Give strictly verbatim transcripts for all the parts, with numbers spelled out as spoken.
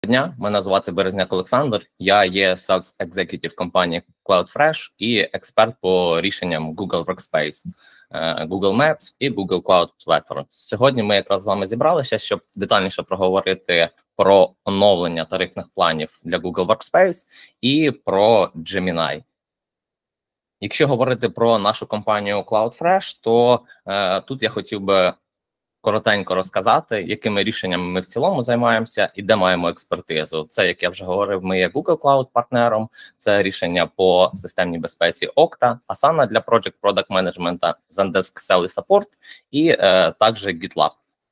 Дня, мене звати Березняк Олександр, я є Sales Executive компанії CloudFresh і експерт по рішенням Google Workspace, Google Maps і Google Cloud Platform. Сьогодні ми якраз з вами зібралися, щоб детальніше проговорити про оновлення тарифних планів для Google Workspace і про Gemini. Якщо говорити про нашу компанію CloudFresh, то е, тут я хотів би коротенько розказати, якими рішеннями ми в цілому займаємося і де маємо експертизу. Це, як я вже говорив, ми є Google Cloud партнером, це рішення по системній безпеці Okta, Asana для Project Product Management, Zendesk Sell і Support і е, також GitLab.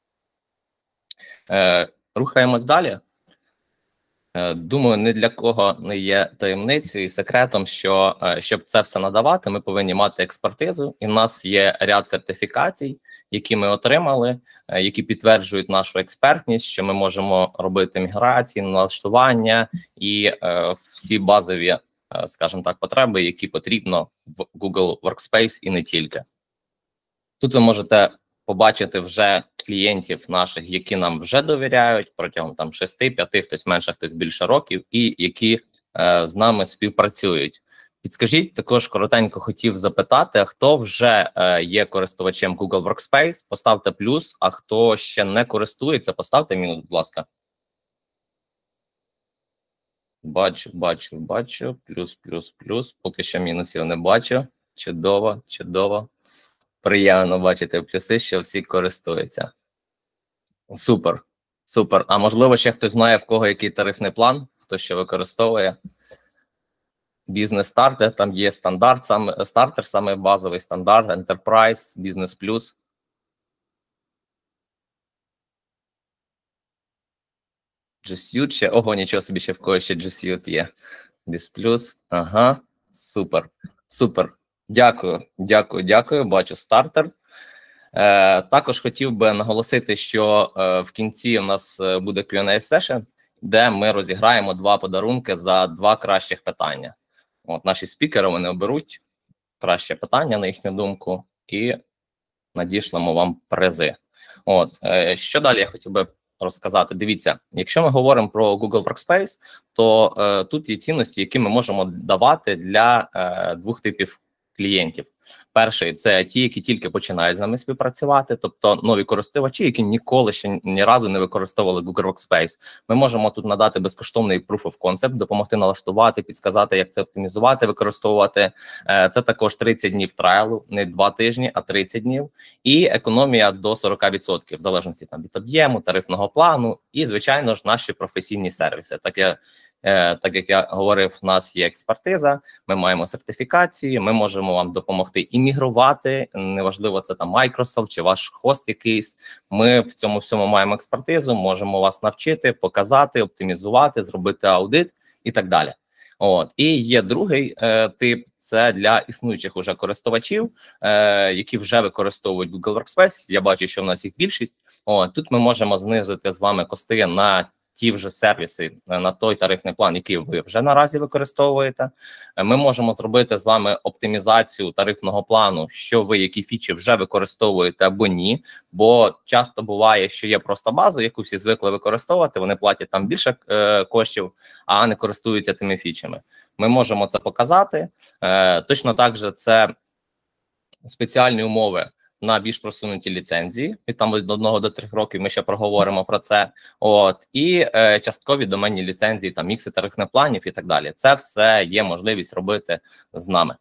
Е, рухаємось далі. Е, думаю, ні для кого не є таємницею і секретом, що е, щоб це все надавати, ми повинні мати експертизу, і в нас є ряд сертифікацій, які ми отримали, е, які підтверджують нашу експертність, що ми можемо робити міграції, налаштування і е, всі базові, е, скажімо так, потреби, які потрібно в Google Workspace і не тільки. Тут ви можете побачити вже клієнтів наших, які нам вже довіряють протягом там шести, п'яти, хтось менше, хтось більше років, і які е, з нами співпрацюють. Підскажіть, також коротенько хотів запитати, а хто вже е, є користувачем Google Workspace, поставте плюс, а хто ще не користується, поставте мінус, будь ласка. Бачу, бачу, бачу, плюс, плюс, плюс, поки що мінусів не бачу. Чудово, чудово. Приємно бачити плюси, що всі користуються. Супер, супер. А можливо, ще хтось знає, в кого який тарифний план, хто що використовує. Бізнес-стартер, там є стандарт, саме, стартер, саме базовий стандарт, Enterprise, Бізнес Плюс. G Suite ще, ого, нічого собі, ще в когось ще G Suite є. Біз Плюс, ага, супер, супер. Дякую, дякую, дякую, бачу стартер. Е, також хотів би наголосити, що е, в кінці у нас буде к'ю енд ей session, де ми розіграємо два подарунки за два кращих питання. От наші спікери, вони оберуть краще питання, на їхню думку, і надішлемо вам призи. От, е, що далі я хотів би розказати? Дивіться, якщо ми говоримо про Google Workspace, то е, тут є цінності, які ми можемо давати для е, двох типів клієнтів. Перший – це ті, які тільки починають з нами співпрацювати, тобто нові користувачі, які ніколи ще ні разу не використовували Google Workspace. Ми можемо тут надати безкоштовний Proof of Concept, допомогти налаштувати, підсказати, як це оптимізувати, використовувати. Це також тридцять днів трайлу, не два тижні, а тридцять днів. І економія до сорока відсотків, в залежності там, від об'єму, тарифного плану і, звичайно ж, наші професійні сервіси. Таке Е, так як я говорив, в нас є експертиза, ми маємо сертифікації, ми можемо вам допомогти іммігрувати, неважливо, це там Microsoft чи ваш хост якийсь, ми в цьому всьому маємо експертизу, можемо вас навчити, показати, оптимізувати, зробити аудит і так далі. От. І є другий е, тип, це для існуючих уже користувачів, е, які вже використовують Google Workspace, я бачу, що в нас їх більшість. От. Тут ми можемо знизити з вами кости на ті вже сервіси, на той тарифний план, який ви вже наразі використовуєте. Ми можемо зробити з вами оптимізацію тарифного плану, що ви, які фічі вже використовуєте або ні, бо часто буває, що є просто база, яку всі звикли використовувати, вони платять там більше е, коштів, а не користуються тими фічами. Ми можемо це показати. Е, точно так же це спеціальні умови на більш просунуті ліцензії, і там від одного до трьох років ми ще проговоримо про це. От і е, часткові доменні ліцензії, там мікси тарифних планів і так далі. Це все є можливість робити з нами.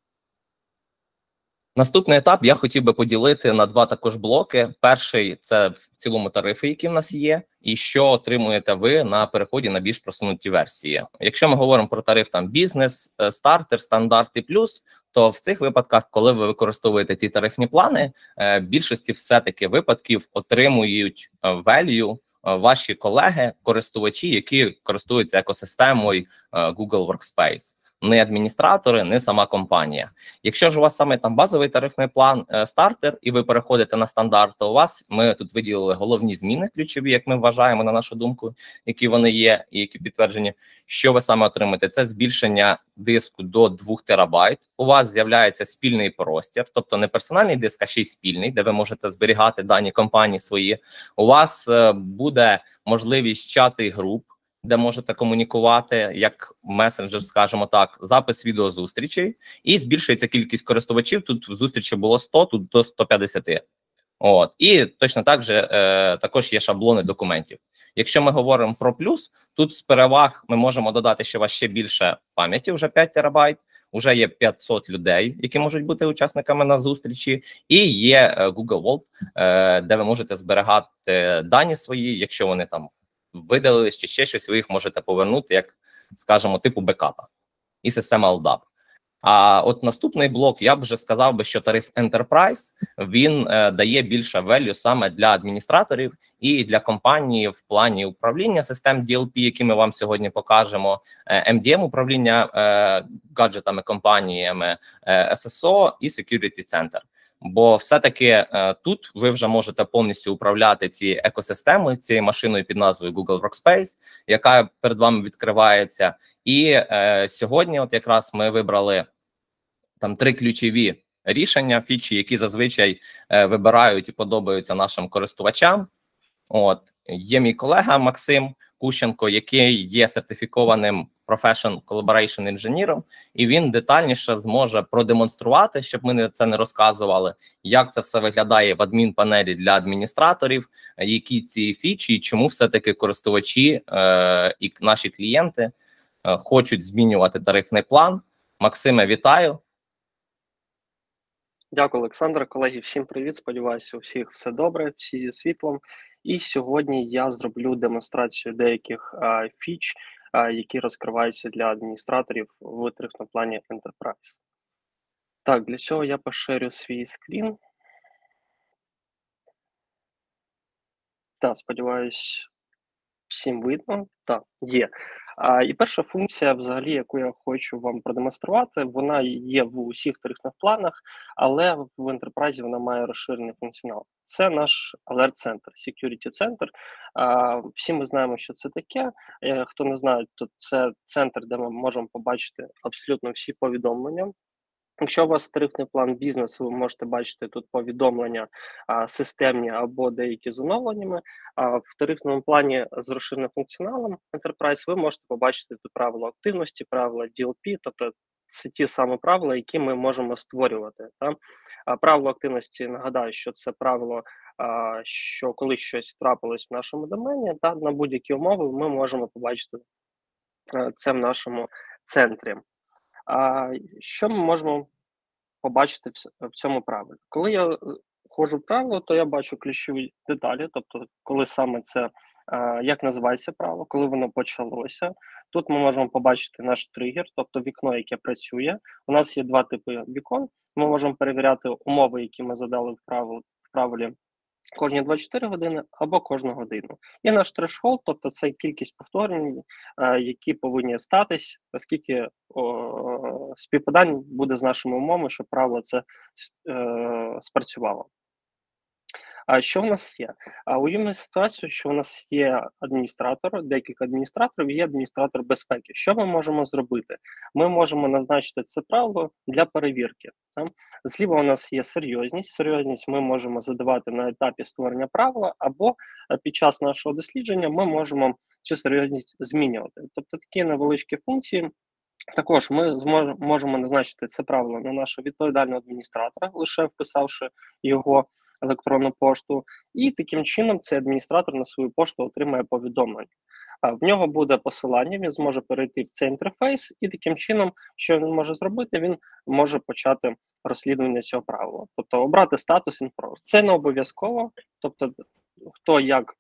Наступний етап я хотів би поділити на два також блоки. Перший – це в цілому тарифи, які в нас є, і що отримуєте ви на переході на більш просунуті версії. Якщо ми говоримо про тариф там бізнес, стартер, стандарт і плюс, то в цих випадках, коли ви використовуєте ці тарифні плани, більшості все-таки випадків отримують value ваші колеги, користувачі, які користуються екосистемою Google Workspace. Не адміністратори, не сама компанія. Якщо ж у вас саме там базовий тарифний план е, стартер, і ви переходите на стандарт, то у вас, ми тут виділили головні зміни ключові, як ми вважаємо, на нашу думку, які вони є і які підтверджені. Що ви саме отримаєте? Це збільшення диску до двох терабайт. У вас з'являється спільний простір, тобто не персональний диск, а ще й спільний, де ви можете зберігати дані компанії свої. У вас е, буде можливість чати груп, де можете комунікувати як месенджер, скажімо так, запис відеозустрічей, і збільшується кількість користувачів. Тут в зустрічі було сто, тут до сто п'ятдесят. От, і точно так же е, також є шаблони документів. Якщо ми говоримо про плюс, тут з переваг ми можемо додати, що у вас ще більше пам'яті, вже п'ять терабайт, вже є п'ятсот людей, які можуть бути учасниками на зустрічі, і є е, Google Vault, е, де ви можете зберігати дані свої, якщо вони там видалились чи ще щось, ви їх можете повернути, як, скажімо, типу бекапа. І система ел ді ей пі. А от наступний блок, я б вже сказав би, що тариф Enterprise, він е, дає більше value саме для адміністраторів і для компанії в плані управління систем ді ел пі, які ми вам сьогодні покажемо, е, ем ді ем управління е, гаджетами, компаніями, е, ес ес о і Security Center. Бо все-таки е, тут ви вже можете повністю управляти цією екосистемою, цією машиною під назвою Google Workspace, яка перед вами відкривається. І е, сьогодні от якраз ми вибрали там три ключові рішення, фічі, які зазвичай е, вибирають і подобаються нашим користувачам. От, є мій колега Максим Кущенко, який є сертифікованим Professional Collaboration інженером, і він детальніше зможе продемонструвати, щоб ми це не розказували, як це все виглядає в адмінпанелі для адміністраторів, які ці фічі, і чому все-таки користувачі е, і наші клієнти е, хочуть змінювати тарифний план. Максиме, вітаю. Дякую, Олександр. Колеги, всім привіт. Сподіваюся, у всіх все добре, всі зі світлом. І сьогодні я зроблю демонстрацію деяких а, фіч, а, які розкриваються для адміністраторів в тарифному плані Enterprise. Так, для цього я поширю свій скрін. Так, сподіваюсь, всім видно. Так, є. А, і перша функція, взагалі, яку я хочу вам продемонструвати, вона є в усіх тарифних планах, але в Enterprise вона має розширений функціонал. Це наш алерт-центр, Security Center. А, всі ми знаємо, що це таке. Е, хто не знає, то це центр, де ми можемо побачити абсолютно всі повідомлення. Якщо у вас тарифний план бізнесу, ви можете бачити тут повідомлення а, системні або деякі з оновленнями. А в тарифному плані з розширеним функціоналом Enterprise ви можете побачити тут правила активності, правила ді ел пі, тобто це ті самі правила, які ми можемо створювати. Та? А правило активності, нагадаю, що це правило, а, що коли щось трапилось в нашому домені, та на будь-які умови ми можемо побачити а, це в нашому центрі. А що ми можемо побачити в, в цьому правилі? Коли я входжу в правило, то я бачу ключові деталі, тобто коли саме це, а, як називається правило, коли воно почалося. Тут ми можемо побачити наш тригер, тобто вікно, яке працює. У нас є два типи вікон. Ми можемо перевіряти умови, які ми задали в правилі, в правилі кожні двадцять чотири години або кожну годину. І наш трешхолд, тобто це кількість повторень, е, які повинні статись, оскільки о, співпадань буде з нашими умовами, щоб правило це е, спрацювало. А що в нас є? А уявимо ситуацію, що у нас є адміністратор, декілька адміністраторів, і є адміністратор безпеки. Що ми можемо зробити? Ми можемо назначити це правило для перевірки. Так? Зліва у нас є серйозність. Серйозність ми можемо задавати на етапі створення правила, або під час нашого дослідження ми можемо цю серйозність змінювати. Тобто такі невеличкі функції. Також ми змож, можемо назначити це правило на нашого відповідального адміністратора, лише вписавши його електронну пошту, і таким чином цей адміністратор на свою пошту отримає повідомлення. В нього буде посилання, він зможе перейти в цей інтерфейс, і таким чином, що він може зробити, він може почати розслідування цього правила. Тобто обрати статус інфро. Це не обов'язково, тобто хто як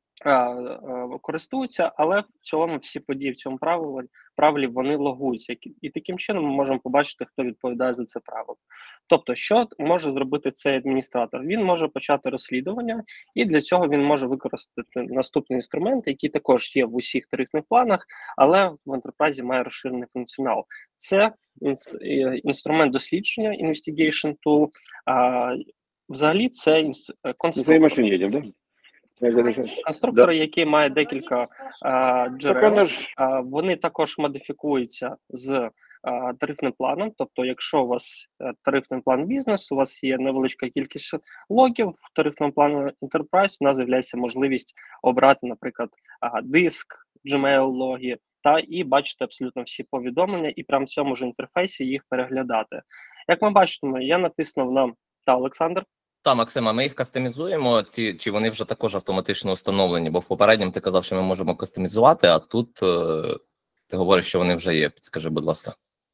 користуються, але в цілому всі події в цьому правилі, правилі вони логуються. І таким чином ми можемо побачити, хто відповідає за це правило. Тобто, що може зробити цей адміністратор? Він може почати розслідування, і для цього він може використати наступний інструмент, який також є в усіх тарифних планах, але в Enterprise має розширений функціонал. Це інструмент дослідження, investigation tool. А, взагалі, це конструктор. Конструктори, да. Які мають декілька а, джерел, а, вони також модифікуються з а, тарифним планом. Тобто, якщо у вас тарифний план бізнесу, у вас є невеличка кількість логів, в тарифному плану Enterprise у нас з'являється можливість обрати, наприклад, а, диск, Gmail логи, та і бачити абсолютно всі повідомлення, і прямо в цьому ж інтерфейсі їх переглядати. Як ми бачимо, я натиснув на та Олександр. Та, Максима, ми їх кастомізуємо, ці, чи вони вже також автоматично встановлені? Бо в попередньому ти казав, що ми можемо кастомізувати, а тут е, ти говориш, що вони вже є. Підскажи, будь ласка.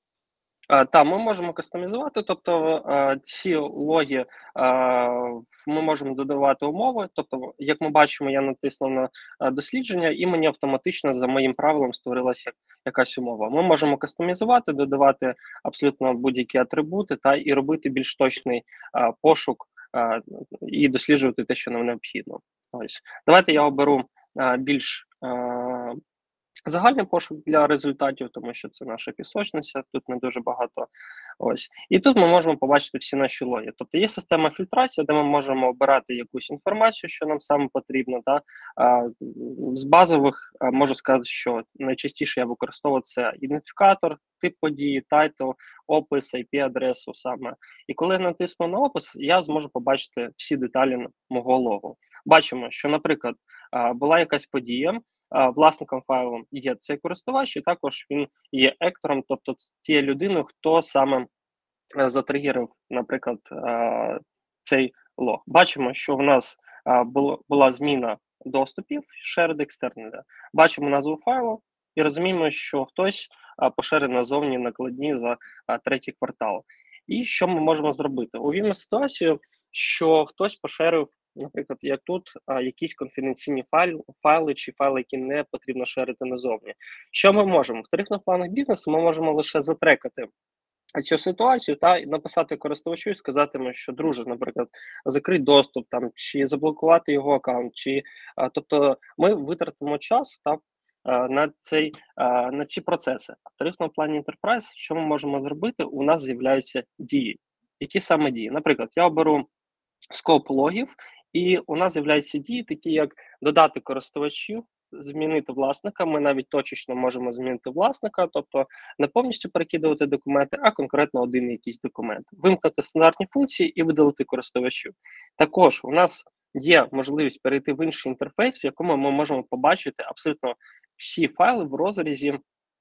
А, та, ми можемо кастомізувати, тобто а, ці логи а, ми можемо додавати умови. Тобто, як ми бачимо, я натиснув на а, дослідження, і мені автоматично за моїм правилом створилася якась умова. Ми можемо кастомізувати, додавати абсолютно будь-які атрибути та і робити більш точний а, пошук а, і досліджувати те, що нам необхідно. Ось давайте я оберу а, більш а, загальний пошук для результатів, тому що це наша пісочниця, тут не дуже багато. Ось. І тут ми можемо побачити всі наші логи. Тобто є система фільтрації, де ми можемо обирати якусь інформацію, що нам саме потрібно. Да? А, з базових а, можу сказати, що найчастіше я використовую це ідентифікатор, тип події, тайтл, опис, ай пі-адресу саме. І коли я натисну на опис, я зможу побачити всі деталі мого логу. Бачимо, що, наприклад, а, була якась подія, власником файлу є цей користувач, і також він є ектором, тобто тією людиною, хто саме затригерив, наприклад, цей лог. Бачимо, що в нас була зміна доступів, shared external. Бачимо назву файлу і розуміємо, що хтось поширив назовні накладні за третій квартал. І що ми можемо зробити? Уявімо ситуацію, що хтось поширив, наприклад, як тут, а, якісь конфіденційні файли, файли чи файли, які не потрібно шерити назовні. Що ми можемо? В тарифних планах бізнесу ми можемо лише затрекати цю ситуацію та написати користувачу і сказати йому, що, друже, наприклад, закрий доступ там, чи заблокувати його аккаунт, чи, а, тобто ми витратимо час та, а, на, цей, а, на ці процеси. А в тарифному плані Enterprise, що ми можемо зробити? У нас з'являються дії. Які саме дії? Наприклад, я оберу скоп логів, і у нас з'являються дії, такі як додати користувачів, змінити власника. Ми навіть точечно можемо змінити власника, тобто не повністю перекидувати документи, а конкретно один якийсь документ. Вимкнути стандартні функції і видалити користувачів. Також у нас є можливість перейти в інший інтерфейс, в якому ми можемо побачити абсолютно всі файли в розрізі,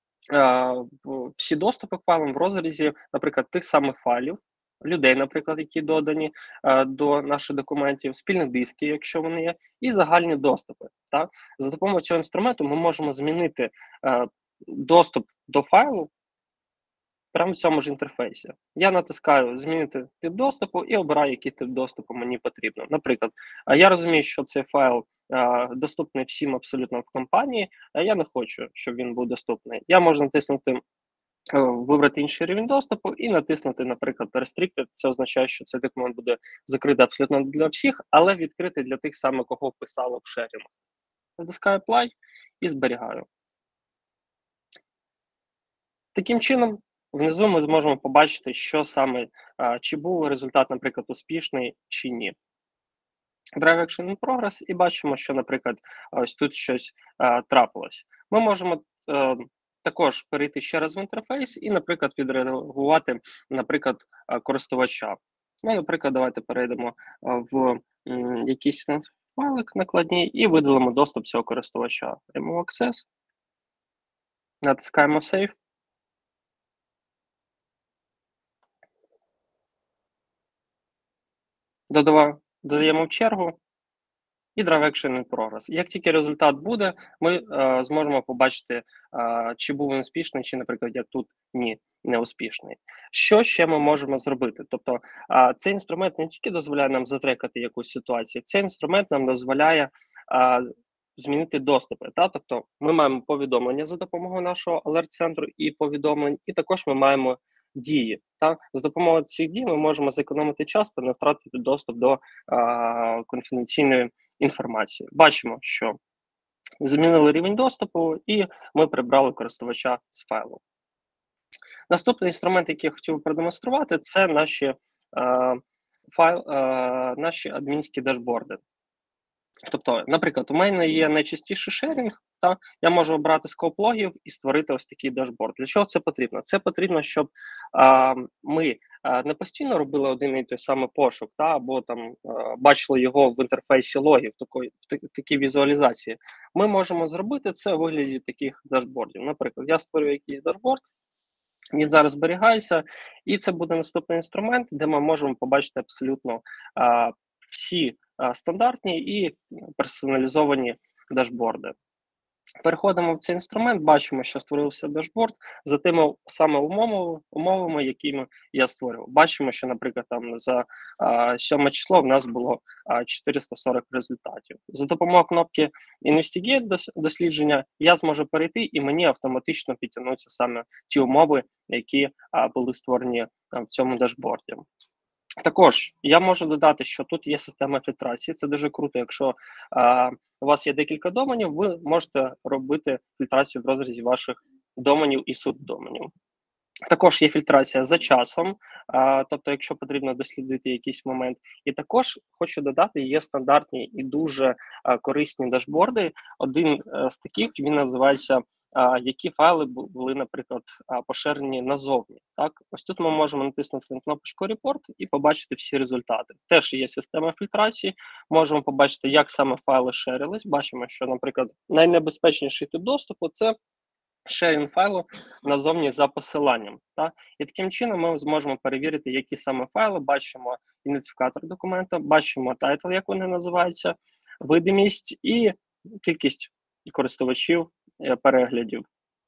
всі доступи к файлам в розрізі, наприклад, тих самих файлів, людей, наприклад, які додані е, до наших документів, спільних дисків, якщо вони є, і загальні доступи. Так? За допомогою цього інструменту ми можемо змінити е, доступ до файлу прямо в цьому ж інтерфейсі. Я натискаю «Змінити тип доступу» і обираю, який тип доступу мені потрібно. Наприклад, я розумію, що цей файл е, доступний всім абсолютно в компанії, а я не хочу, щоб він був доступний. Я можу натиснути вибрати інший рівень доступу і натиснути, наприклад, Restricted. Це означає, що цей документ буде закритий абсолютно для всіх, але відкритий для тих самих, кого вписало в шерінг. Натискаю Apply і зберігаю. Таким чином, внизу ми зможемо побачити, що саме, чи був результат, наприклад, успішний, чи ні. Drive Action in Progress, і бачимо, що, наприклад, ось тут щось а, трапилось. Ми можемо а, також перейти ще раз в інтерфейс і, наприклад, відреагувати, наприклад, користувача. Ну, наприклад, давайте перейдемо в м, якийсь файлик накладний і видалимо доступ цього користувача. Remove Access. Натискаємо Save. Додава, додаємо в чергу. І Drive Action in Progress. Як тільки результат буде, ми е, зможемо побачити, е, чи був він успішний, чи, наприклад, як тут ні, не успішний. Що ще ми можемо зробити? Тобто, е, цей інструмент не тільки дозволяє нам затрекати якусь ситуацію, цей інструмент нам дозволяє е, змінити доступи. Та? Тобто, ми маємо повідомлення за допомогою нашого алерт-центру і повідомлень, і також ми маємо дії. Та? За допомогою цих дій ми можемо зекономити час та не втратити доступ до е, конфіденційної інформації. Бачимо, що змінили рівень доступу, і ми прибрали користувача з файлу. Наступний інструмент, який я хотів продемонструвати, це наші, е, файл, е, наші адмінські дашборди. Тобто, наприклад, у мене є найчастіший шерінг, та я можу обрати скоп логів і створити ось такий дашборд. Для чого це потрібно? Це потрібно, щоб а, ми не постійно робили один і той самий пошук, та, або там бачили його в інтерфейсі логів, такої, в такій візуалізації. Ми можемо зробити це у вигляді таких дашбордів. Наприклад, я створюю якийсь дашборд, він зараз зберігається, і це буде наступний інструмент, де ми можемо побачити абсолютно а, всі а, стандартні і персоналізовані дашборди. Переходимо в цей інструмент, бачимо, що створився дашборд за тими саме умовами, умовами, якими я створював. Бачимо, що, наприклад, там за а, сьоме число в нас було а, чотириста сорок результатів. За допомогою кнопки Investigate дослідження я зможу перейти, і мені автоматично підтягнуться саме ті умови, які а, були створені а, в цьому дашборді. Також я можу додати, що тут є система фільтрації. Це дуже круто. Якщо а, у вас є декілька доменів, ви можете робити фільтрацію в розрізі ваших доменів і субдоменів. Також є фільтрація за часом, а, тобто, якщо потрібно дослідити якийсь момент. І також хочу додати, є стандартні і дуже а, корисні дашборди. Один а, з таких, він називається а, які файли були, наприклад, а, поширені назовні. Так, ось тут ми можемо натиснути на кнопочку «Report» і побачити всі результати. Теж є система фільтрації, можемо побачити, як саме файли шерились. Бачимо, що, наприклад, найнебезпечніший тип доступу – це шерінг файлу назовні за посиланням. Та? І таким чином ми зможемо перевірити, які саме файли, бачимо ідентифікатор документа, бачимо тайтл, як вони називаються, видимість і кількість користувачів переглядів.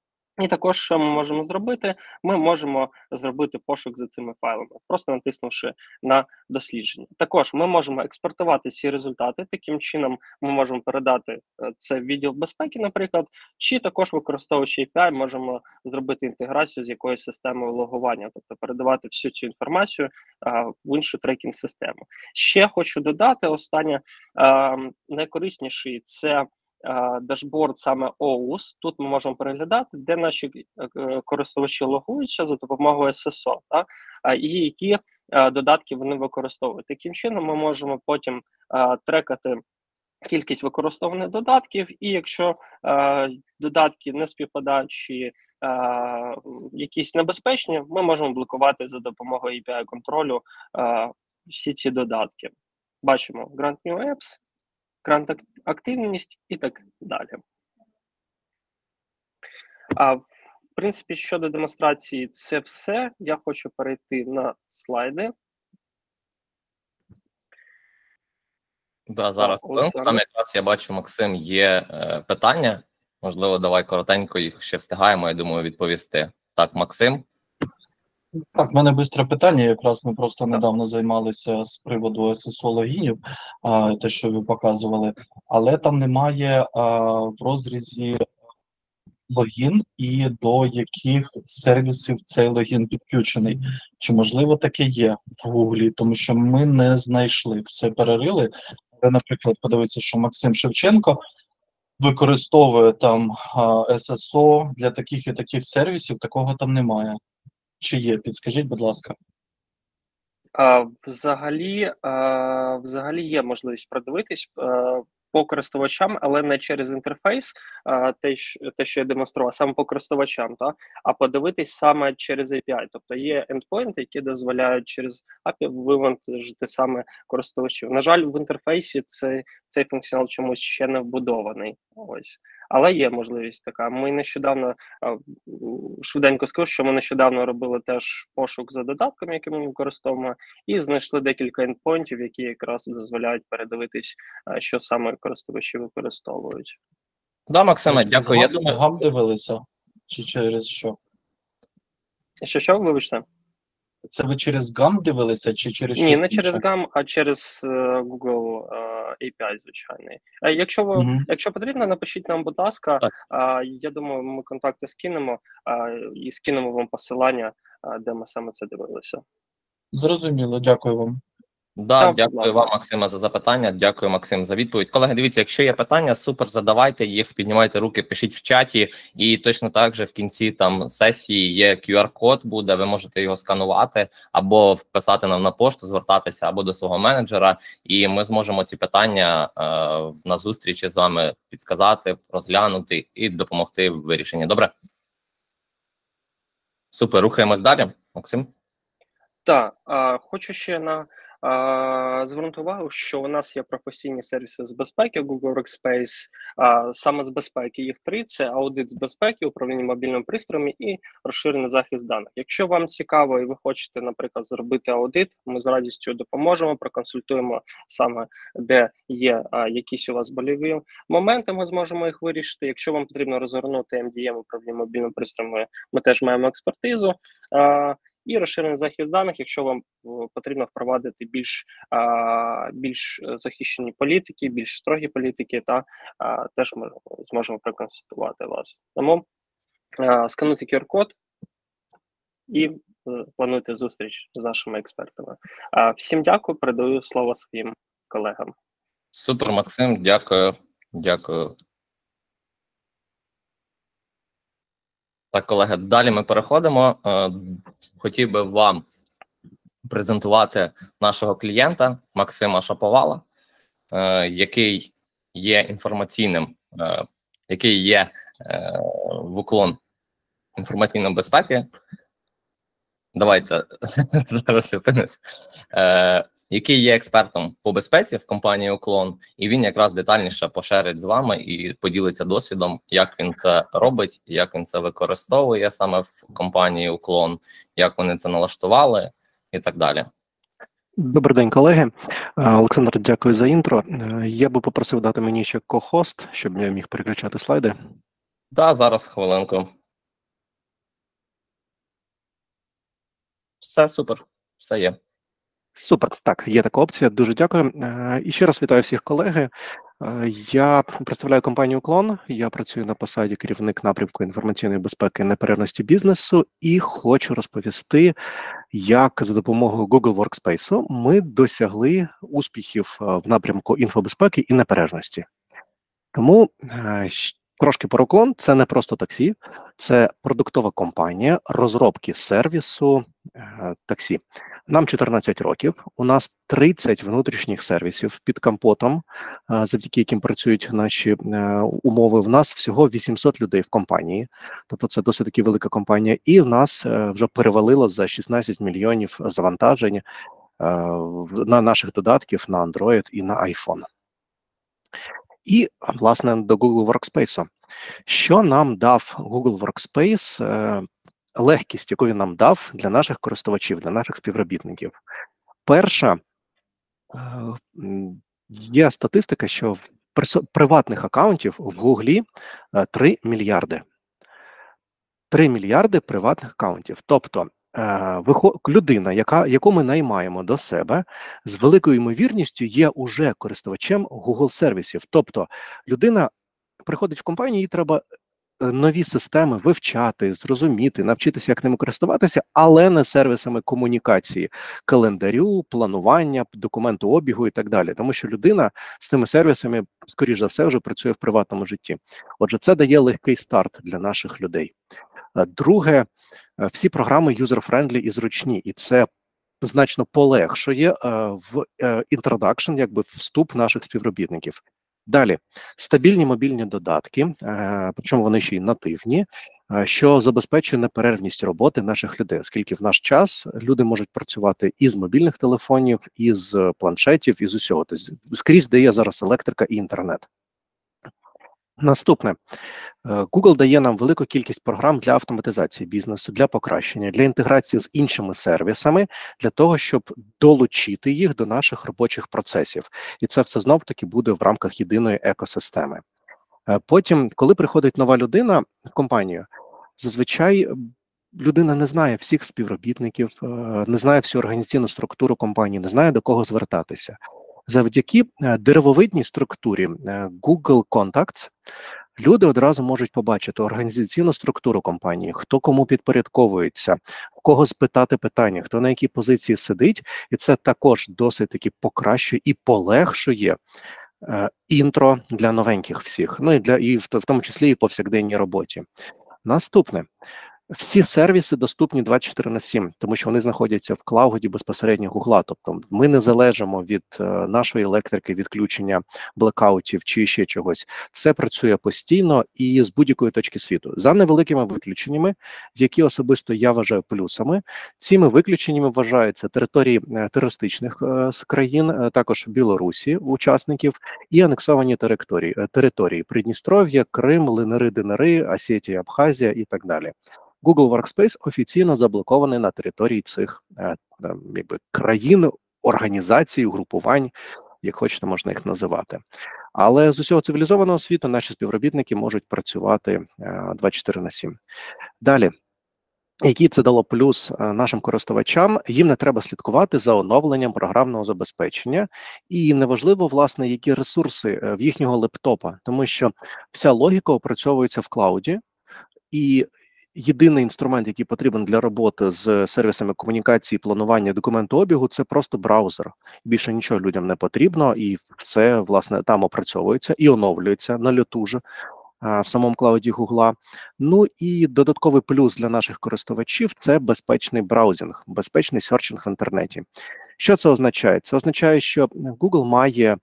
І також, що ми можемо зробити, ми можемо зробити пошук за цими файлами, просто натиснувши на дослідження. Також ми можемо експортувати ці результати, таким чином ми можемо передати це в відділ безпеки, наприклад, чи також, використовуючи ей пі ай, можемо зробити інтеграцію з якоюсь системою логування, тобто передавати всю цю інформацію а, в іншу трекінг-систему. Ще хочу додати, останнє, а, найкорисніший – це дашборд саме оус. Тут ми можемо переглядати, де наші користувачі логуються за допомогою ес ес о, так? І які додатки вони використовують. Таким чином ми можемо потім трекати кількість використованих додатків, і якщо додатки не співпадають чи якісь небезпечні, ми можемо блокувати за допомогою ей пі ай-контролю всі ці додатки. Бачимо Grant New Apps, Grant активність і так далі. А в принципі, щодо демонстрації, це все. Я хочу перейти на слайди. Да, зараз. О, зараз. Там якраз я бачу, Максим, є е, питання. Можливо, давай коротенько їх ще встигаємо, я думаю, відповісти. Так, Максим? Так, в мене бистре питання. Якраз ми просто недавно займалися з приводу ес ес о-логінів, те, що ви показували, але там немає а, в розрізі логін і до яких сервісів цей логін підключений. Чи можливо таке є в Гуглі? Тому що ми не знайшли, все перерили. Але, наприклад, подивіться, що Максим Шевченко використовує там ес ес о для таких і таких сервісів, такого там немає. Чи є? Підскажіть, будь ласка. А, взагалі, а, взагалі є можливість продивитись а, по користувачам, але не через інтерфейс, а, те, те, що я демонстрував, саме по користувачам, та, а подивитись саме через ей пі ай. Тобто є ендпойнти, які дозволяють через ей пі ай вивантажити саме користувачів. На жаль, в інтерфейсі цей, цей функціонал чомусь ще не вбудований. Ось. Але є можливість така. Ми нещодавно, швиденько скажу, що ми нещодавно робили теж пошук за додатками, які ми використовуємо, і знайшли декілька ендпойнтів, які якраз дозволяють передивитись, що саме користувачі використовують. Да, Максиме, дякую. Я думаю, гам дивилися? Чи через що? Що, що, вибачте? Це ви через гам дивилися, чи через Ні, щось не інше? через гам, а через uh, Google uh, ей пі ай, звичайний. Uh, якщо ви, Угу. якщо потрібно, напишіть нам, будь ласка. Так. Uh, я думаю, ми контакти скинемо uh, і скинемо вам посилання, uh, де ми саме це дивилися. Зрозуміло, дякую вам. да, Так, будь дякую ласка. вам, Максиме, за запитання. Дякую, Максим, за відповідь. Колеги, дивіться, якщо є питання, супер, задавайте їх, піднімайте руки, пишіть в чаті. І точно так же в кінці там сесії є кю ар-код буде, ви можете його сканувати або вписати нам на пошту, звертатися, або до свого менеджера, і ми зможемо ці питання е, на зустрічі з вами підсказати, розглянути і допомогти в вирішенні. Добре? Супер, рухаємось далі. Максим? Так, а, хочу ще на а, звернути увагу, що у нас є професійні сервіси з безпеки Google Workspace. А, саме з безпеки їх три: це аудит з безпеки, управління мобільними пристроями і розширений захист даних. Якщо вам цікаво і ви хочете, наприклад, зробити аудит, ми з радістю допоможемо, проконсультуємо саме, де є а, якісь у вас боліві моменти, ми зможемо їх вирішити. Якщо вам потрібно розгорнути ем ді ем, управління мобільними пристроями, ми теж маємо експертизу. А, І розширений захист даних, якщо вам потрібно впровадити більш а, більш захищені політики, більш строгі політики, та а, теж ми зможемо проконсультувати вас. Тому а, скануйте ку ар код і а, плануйте зустріч з нашими експертами. А, всім дякую, передаю слово своїм колегам. Супер, Максим, дякую. Дякую. Так, колеги, далі ми переходимо. Хотів би вам презентувати нашого клієнта Максима Шаповала, який є інформаційним, який є в уклон інформаційної безпеки. Давайте зараз зупинюсь. Який є експертом по безпеці в компанії Уклон, і він якраз детальніше пошерить з вами і поділиться досвідом, як він це робить, як він це використовує саме в компанії Уклон, як вони це налаштували і так далі. Добрий день, колеги. Олександр, дякую за інтро. Я би попросив дати мені ще ко-хост, щоб я міг переключати слайди. Так, да, зараз хвилинку. Все супер, все є. Супер, так, є така опція, дуже дякую. І ще раз вітаю всіх колеги. Я представляю компанію Уклон, я працюю на посаді керівник напрямку інформаційної безпеки і неперервності бізнесу і хочу розповісти, як за допомогою Google Workspace ми досягли успіхів в напрямку інфобезпеки і неперервності. Тому трошки про Уклон, це не просто таксі, це продуктова компанія розробки сервісу таксі. Нам чотирнадцять років, у нас тридцять внутрішніх сервісів під капотом, завдяки яким працюють наші умови. В нас всього вісімсот людей в компанії, тобто це досить таки велика компанія, і в нас вже перевалило за шістнадцять мільйонів завантажень на наших додатків на Android і на iPhone. І, власне, до Google Workspace. Що нам дав Google Workspace? Легкість, яку він нам дав для наших користувачів, для наших співробітників. Перша, є статистика, що в приватних акаунтів в Гуглі три мільярди. три мільярди приватних акаунтів. Тобто, людина, яка, яку ми наймаємо до себе, з великою ймовірністю є уже користувачем Google сервісів. Тобто, людина приходить в компанію, їй треба нові системи вивчати, зрозуміти, навчитися, як ними користуватися, але не сервісами комунікації, календарю, планування, документообігу і так далі. Тому що людина з цими сервісами, скоріш за все, вже працює в приватному житті. Отже, це дає легкий старт для наших людей. Друге, всі програми юзер-френдлі і зручні, і це значно полегшує в introduction, якби вступ наших співробітників. Далі, стабільні мобільні додатки, причому вони ще й нативні, що забезпечує неперервність роботи наших людей, оскільки в наш час люди можуть працювати із мобільних телефонів, із планшетів, із усього. Тобто скрізь де є зараз електрика і інтернет. Наступне. Google дає нам велику кількість програм для автоматизації бізнесу, для покращення, для інтеграції з іншими сервісами, для того, щоб долучити їх до наших робочих процесів. І це все знов-таки буде в рамках єдиної екосистеми. Потім, коли приходить нова людина в компанію, зазвичай людина не знає всіх співробітників, не знає всю організаційну структуру компанії, не знає, до кого звертатися. Завдяки деревовидній структурі Google Contacts люди одразу можуть побачити організаційну структуру компанії, хто кому підпорядковується, в кого спитати питання, хто на якій позиції сидить, і це також досить таки покращує і полегшує е, інтро для новеньких всіх, ну і для і в, в тому числі і повсякденній роботі. Наступне. Всі сервіси доступні двадцять чотири на сім, тому що вони знаходяться в клауді безпосередньо Гугла. Тобто ми не залежимо від е, нашої електрики, відключення блекаутів чи ще чогось. Все працює постійно і з будь-якої точки світу. За невеликими виключеннями, які особисто я вважаю плюсами, цими виключеннями вважаються території е, терористичних е, з країн, е, також Білорусі, учасників, і анексовані території, е, території Придністров'я, Крим, Ленери, Денери, Осетія, Абхазія і так далі. Google Workspace офіційно заблокований на території цих е, якби, країн, організацій, угрупувань, як хочете, можна їх називати. Але з усього цивілізованого світу наші співробітники можуть працювати е, двадцять чотири на сім. Далі. Який це дало плюс е, нашим користувачам, їм не треба слідкувати за оновленням програмного забезпечення, і неважливо, власне, які ресурси е, в їхнього лептопа, тому що вся логіка опрацьовується в клауді, і єдиний інструмент, який потрібен для роботи з сервісами комунікації, планування, документообігу, це просто браузер. Більше нічого людям не потрібно, і все, власне, там опрацьовується і оновлюється на льоту ж в самому клауді Гугла. Ну і додатковий плюс для наших користувачів – це безпечний браузинг, безпечний серчинг в інтернеті. Що це означає? Це означає, що Google має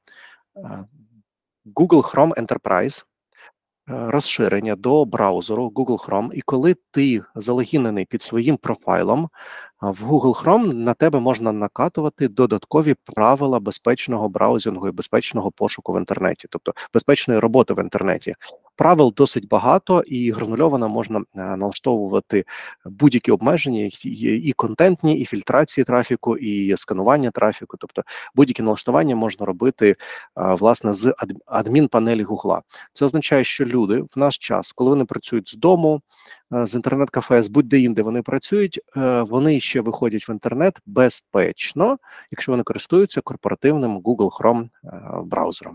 Google Chrome Enterprise, розширення до браузеру Google Chrome, і коли ти залогінений під своїм профайлом в Google Chrome, на тебе можна накатувати додаткові правила безпечного браузингу і безпечного пошуку в інтернеті, тобто безпечної роботи в інтернеті. Правил досить багато, і гранульовано можна налаштовувати будь-які обмеження, і контентні, і фільтрації трафіку, і сканування трафіку, тобто будь-які налаштування можна робити, власне, з адмін-панелі Гугла. Це означає, що люди в наш час, коли вони працюють з дому, з інтернет-кафе, з будь-де інде вони працюють, вони ще виходять в інтернет безпечно, якщо вони користуються корпоративним Google Chrome браузером.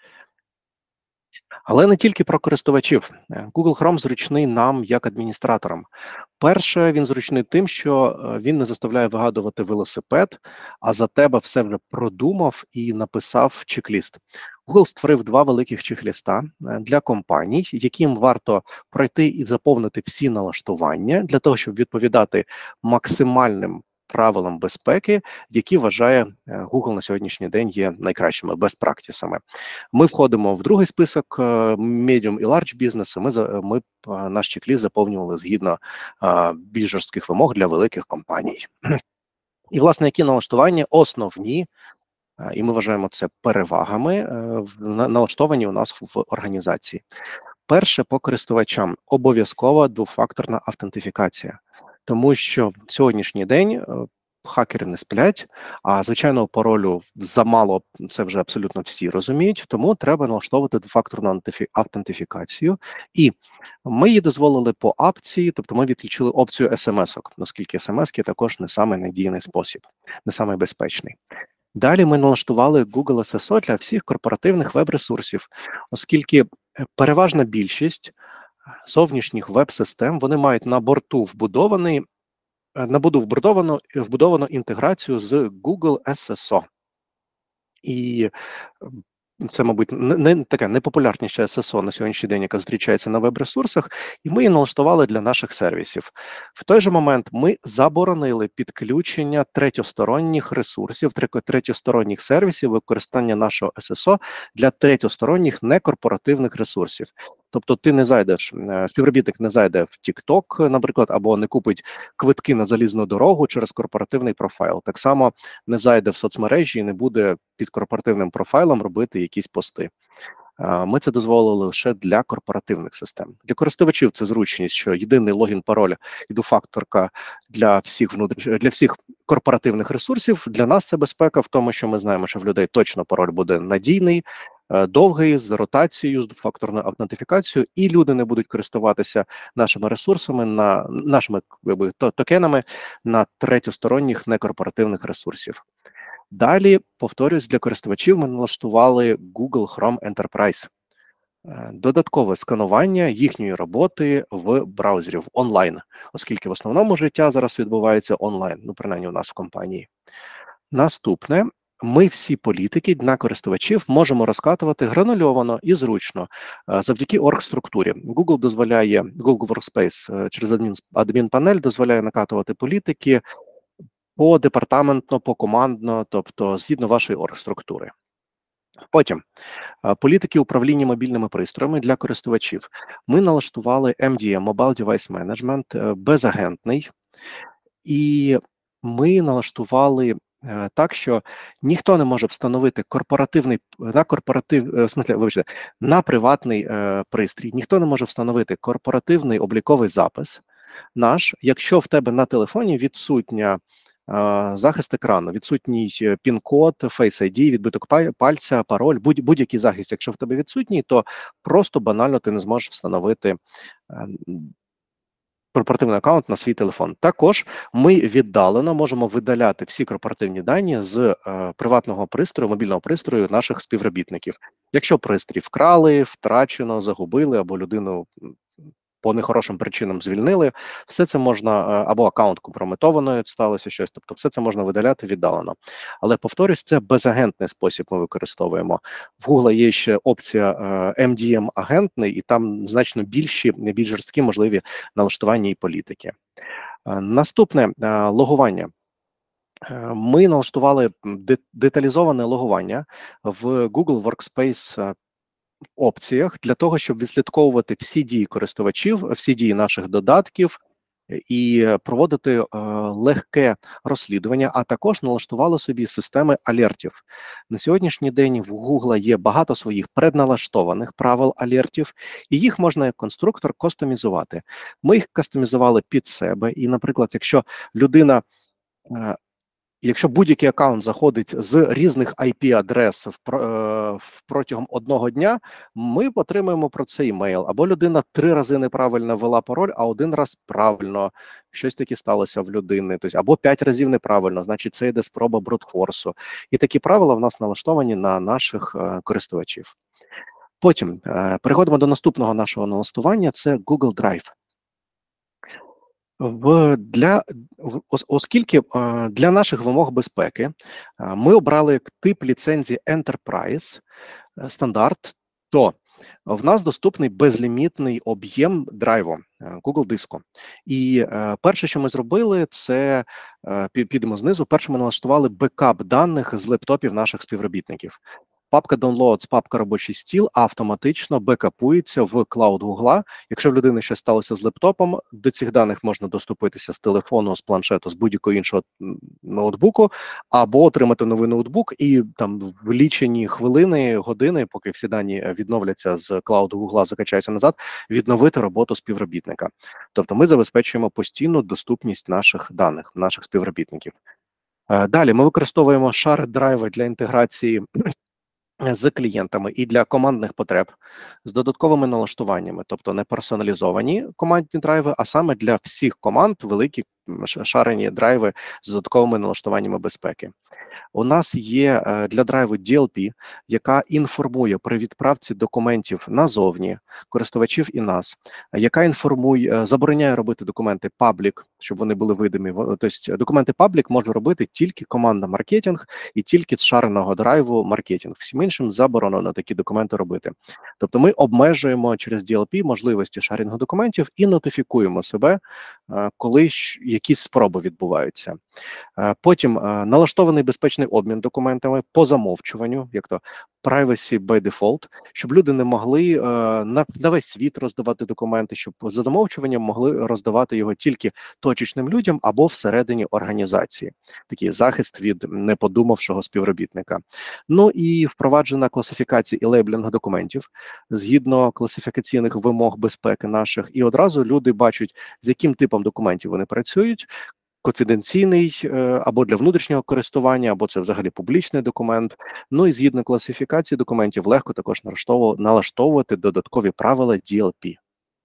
Але не тільки про користувачів. Google Chrome зручний нам як адміністраторам. Перше, він зручний тим, що він не заставляє вигадувати велосипед, а за тебе все вже продумав і написав чек-ліст. Google створив два великих чек-ліста для компаній, яким варто пройти і заповнити всі налаштування для того, щоб відповідати максимальним правилам безпеки, які вважає Google на сьогоднішній день є найкращими best-практисами. Ми входимо в другий список medium і large бізнесу. Ми, ми наш чек-ліст заповнювали згідно більш жорстких вимог для великих компаній. І, власне, які налаштування основні, і ми вважаємо це перевагами, налаштовані у нас в організації. Перше, по користувачам обов'язкова двофакторна автентифікація. Тому що в сьогоднішній день хакери не сплять, а звичайного паролю замало, це вже абсолютно всі розуміють, тому треба налаштовувати двофакторну автентифікацію. І ми її дозволили по опції, тобто ми відключили опцію ес ем ес-ок, оскільки ес ем ес-ки також не самий надійний спосіб, не самий безпечний. Далі ми налаштували Google ес ес о для всіх корпоративних веб-ресурсів, оскільки переважна більшість зовнішніх веб-систем, вони мають на борту вбудований, на борту вбудовану, вбудовану інтеграцію з Google ес ес о. І це, мабуть, не, не таке найпопулярніше ес ес о на сьогоднішній день, яка зустрічається на веб-ресурсах, і ми її налаштували для наших сервісів. В той же момент ми заборонили підключення третьосторонніх ресурсів, третьосторонніх сервісів, використання нашого ес ес о для третьосторонніх некорпоративних ресурсів. Тобто ти не зайдеш, співробітник не зайде в TikTok, наприклад, або не купить квитки на залізну дорогу через корпоративний профайл. Так само не зайде в соцмережі і не буде під корпоративним профайлом робити якісь пости. Ми це дозволили лише для корпоративних систем. Для користувачів це зручність, що єдиний логін, пароль і двофакторка для всіх внутрішніх, для всіх корпоративних ресурсів. Для нас це безпека в тому, що ми знаємо, що в людей точно пароль буде надійний, довгий, з ротацією, з двофакторною автентифікацією, і люди не будуть користуватися нашими ресурсами, на нашими якби, токенами на третьосторонніх некорпоративних ресурсів. Далі, повторюсь, для користувачів ми налаштували Google Chrome Enterprise. Додаткове сканування їхньої роботи в браузері, в онлайн, оскільки в основному життя зараз відбувається онлайн, ну, принаймні у нас в компанії. Наступне, ми всі політики на користувачів можемо розкатувати гранульовано і зручно е, завдяки оргструктурі. Google дозволяє, Google Workspace е, через адмін, адмінпанель дозволяє накатувати політики подепартаментно, покомандно, тобто згідно вашої оргструктури. Потім е, політики управління мобільними пристроями для користувачів. Ми налаштували ем ді ем, Mobile Device Management, е, безагентний, і ми налаштували е, так, що ніхто не може встановити корпоративний на корпоратив, е, в смислі, вибачте, на приватний е, пристрій, ніхто не може встановити корпоративний обліковий запис наш, якщо в тебе на телефоні відсутня е, захист екрану, відсутній пін-код, Face ай ді, відбиток паль- пальця, пароль, будь, будь-який захист, якщо в тебе відсутній, то просто банально ти не зможеш встановити е, корпоративний аккаунт на свій телефон. Також ми віддалено можемо видаляти всі корпоративні дані з е, приватного пристрою, мобільного пристрою наших співробітників. Якщо пристрій вкрали, втрачено, загубили або людину м, по нехорошим причинам звільнили, все це можна, е, або аккаунт компрометований, сталося щось, тобто все це можна видаляти віддалено. Але, повторюсь, це безагентний спосіб ми використовуємо. В Google є ще опція е, ем ді ем-агентний, і там значно більші, більш жорсткі можливі налаштування і політики. Е, Наступне е, логування. Е, Ми налаштували де- деталізоване логування в Google Workspace е, в опціях для того, щоб відслідковувати всі дії користувачів, всі дії наших додатків е, і е, проводити е, легке розслідування, а також налаштували собі системи алертів. На сьогоднішній день в Google є багато своїх предналаштованих правил алертів, і їх можна як конструктор кастомізувати. Ми їх кастомізували під себе, і, наприклад, якщо людина е, Якщо будь-який аккаунт заходить з різних ай пі-адрес в, про- е, в протягом одного дня, ми отримаємо про це імейл. Або людина три рази неправильно ввела пароль, а один раз правильно. Щось таке сталося в людини. Тобто, або п'ять разів неправильно, значить це йде спроба брутфорсу. І такі правила в нас налаштовані на наших е, користувачів. Потім е, переходимо до наступного нашого налаштування – це Google Drive. В для в- ос- оскільки е, для наших вимог безпеки е, ми обрали тип ліцензії Enterprise е, стандарт, то в нас доступний безлімітний об'єм драйву е, Google диску. І е, перше, що ми зробили, це е, пі- підемо знизу. Перше, ми налаштували бекап даних з лептопів наших співробітників. Папка Downloads, папка робочий стіл автоматично бекапується в клауд Гугла. Якщо в людини щось сталося з лептопом, до цих даних можна доступитися з телефону, з планшету, з будь-якого іншого м, ноутбуку, або отримати новий ноутбук і там в лічені хвилини, години, поки всі дані е, відновляться з клауду Гугла, закачаються назад, відновити роботу співробітника. Тобто ми забезпечуємо постійну доступність наших даних, наших співробітників. Е, Далі ми використовуємо shared драйви для інтеграції з клієнтами і для командних потреб з додатковими налаштуваннями, тобто не персоналізовані командні драйви, а саме для всіх команд великі м, ш- шарені драйви з додатковими налаштуваннями безпеки. У нас є е, для драйву ді ел пі, яка інформує при відправці документів назовні, користувачів і нас, е, яка інформує, е, забороняє робити документи паблік, щоб вони були видимі. В- Тобто документи паблік може робити тільки команда маркетинг і тільки з шареного драйву маркетинг. Всім іншим заборонено такі документи робити. Тобто ми обмежуємо через ді ел пі можливості шарінгу документів і нотифікуємо себе, е, коли щ- якісь спроби відбуваються. Е, Потім е, налаштований безпечний обмін документами по замовчуванню, як то privacy by default, щоб люди не могли е, на, на весь світ роздавати документи, щоб за замовчуванням могли роздавати його тільки точечним людям або всередині організації. Такий захист від неподумавшого співробітника. Ну і впроваджена класифікація і лейблінг документів згідно класифікаційних вимог безпеки наших, і одразу люди бачать, з яким типом документів вони працюють, конфіденційний е, або для внутрішнього користування, або це взагалі публічний документ. Ну і згідно класифікації документів легко також налаштову- налаштовувати додаткові правила ді ел пі.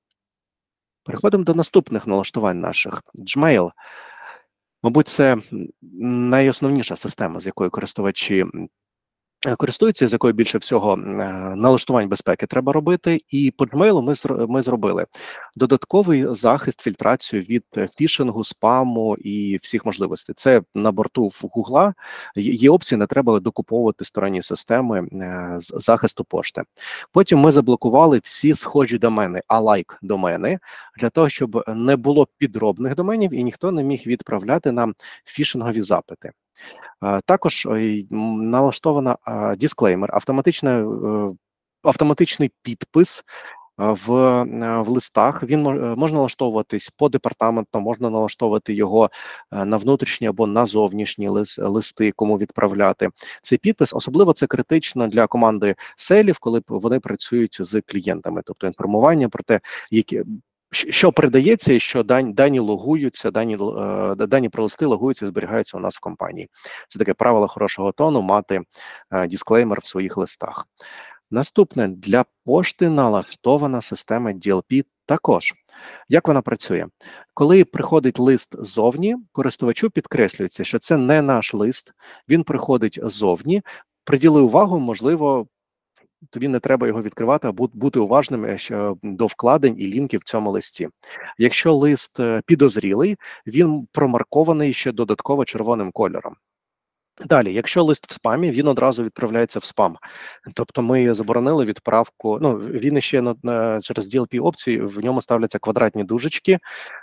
Переходимо до наступних налаштувань наших. Gmail. Мабуть, це м, найосновніша система, з якою користувачі м, е, користуються, з якою більше всього е, налаштувань безпеки треба робити. І по Gmail ми, зр- ми зробили додатковий захист, фільтрацію від е, фішингу, спаму і всіх можливостей. Це на борту в Гугла є є опції, не треба докуповувати сторонні системи е, з захисту пошти. Потім ми заблокували всі схожі домени, alike домени, для того, щоб не було підробних доменів і ніхто не міг відправляти нам фішингові запити. Е, Також е, й, м, налаштована е, дисклеймер, автоматична, е, автоматичний підпис е, в, е, в листах. Він мож- е, може налаштовуватись по департаментно, можна налаштовувати його е, на внутрішні або на зовнішні лис- листи, кому відправляти. Цей підпис, особливо це критично для команди селів, коли п- вони працюють з клієнтами, тобто інформування про те, які щ- що передається, і що дані, дані логуються, дані, л- е, дані про листи логуються і зберігаються у нас в компанії. Це таке правило хорошого тону мати е, дисклеймер в своїх листах. Наступне, для пошти налаштована система ді ел пі також. Як вона працює? Коли приходить лист ззовні, користувачу підкреслюється, що це не наш лист, він приходить ззовні. Приділи увагу, можливо, тобі не треба його відкривати, а бу- бути уважним е, що, до вкладень і лінків в цьому листі. Якщо лист е, підозрілий, він промаркований ще додатково червоним кольором. Далі, якщо лист в спамі, він одразу відправляється в спам. Тобто ми заборонили відправку. Ну, він ще на, на, через ді ел пі опції, в ньому ставляться квадратні дужечки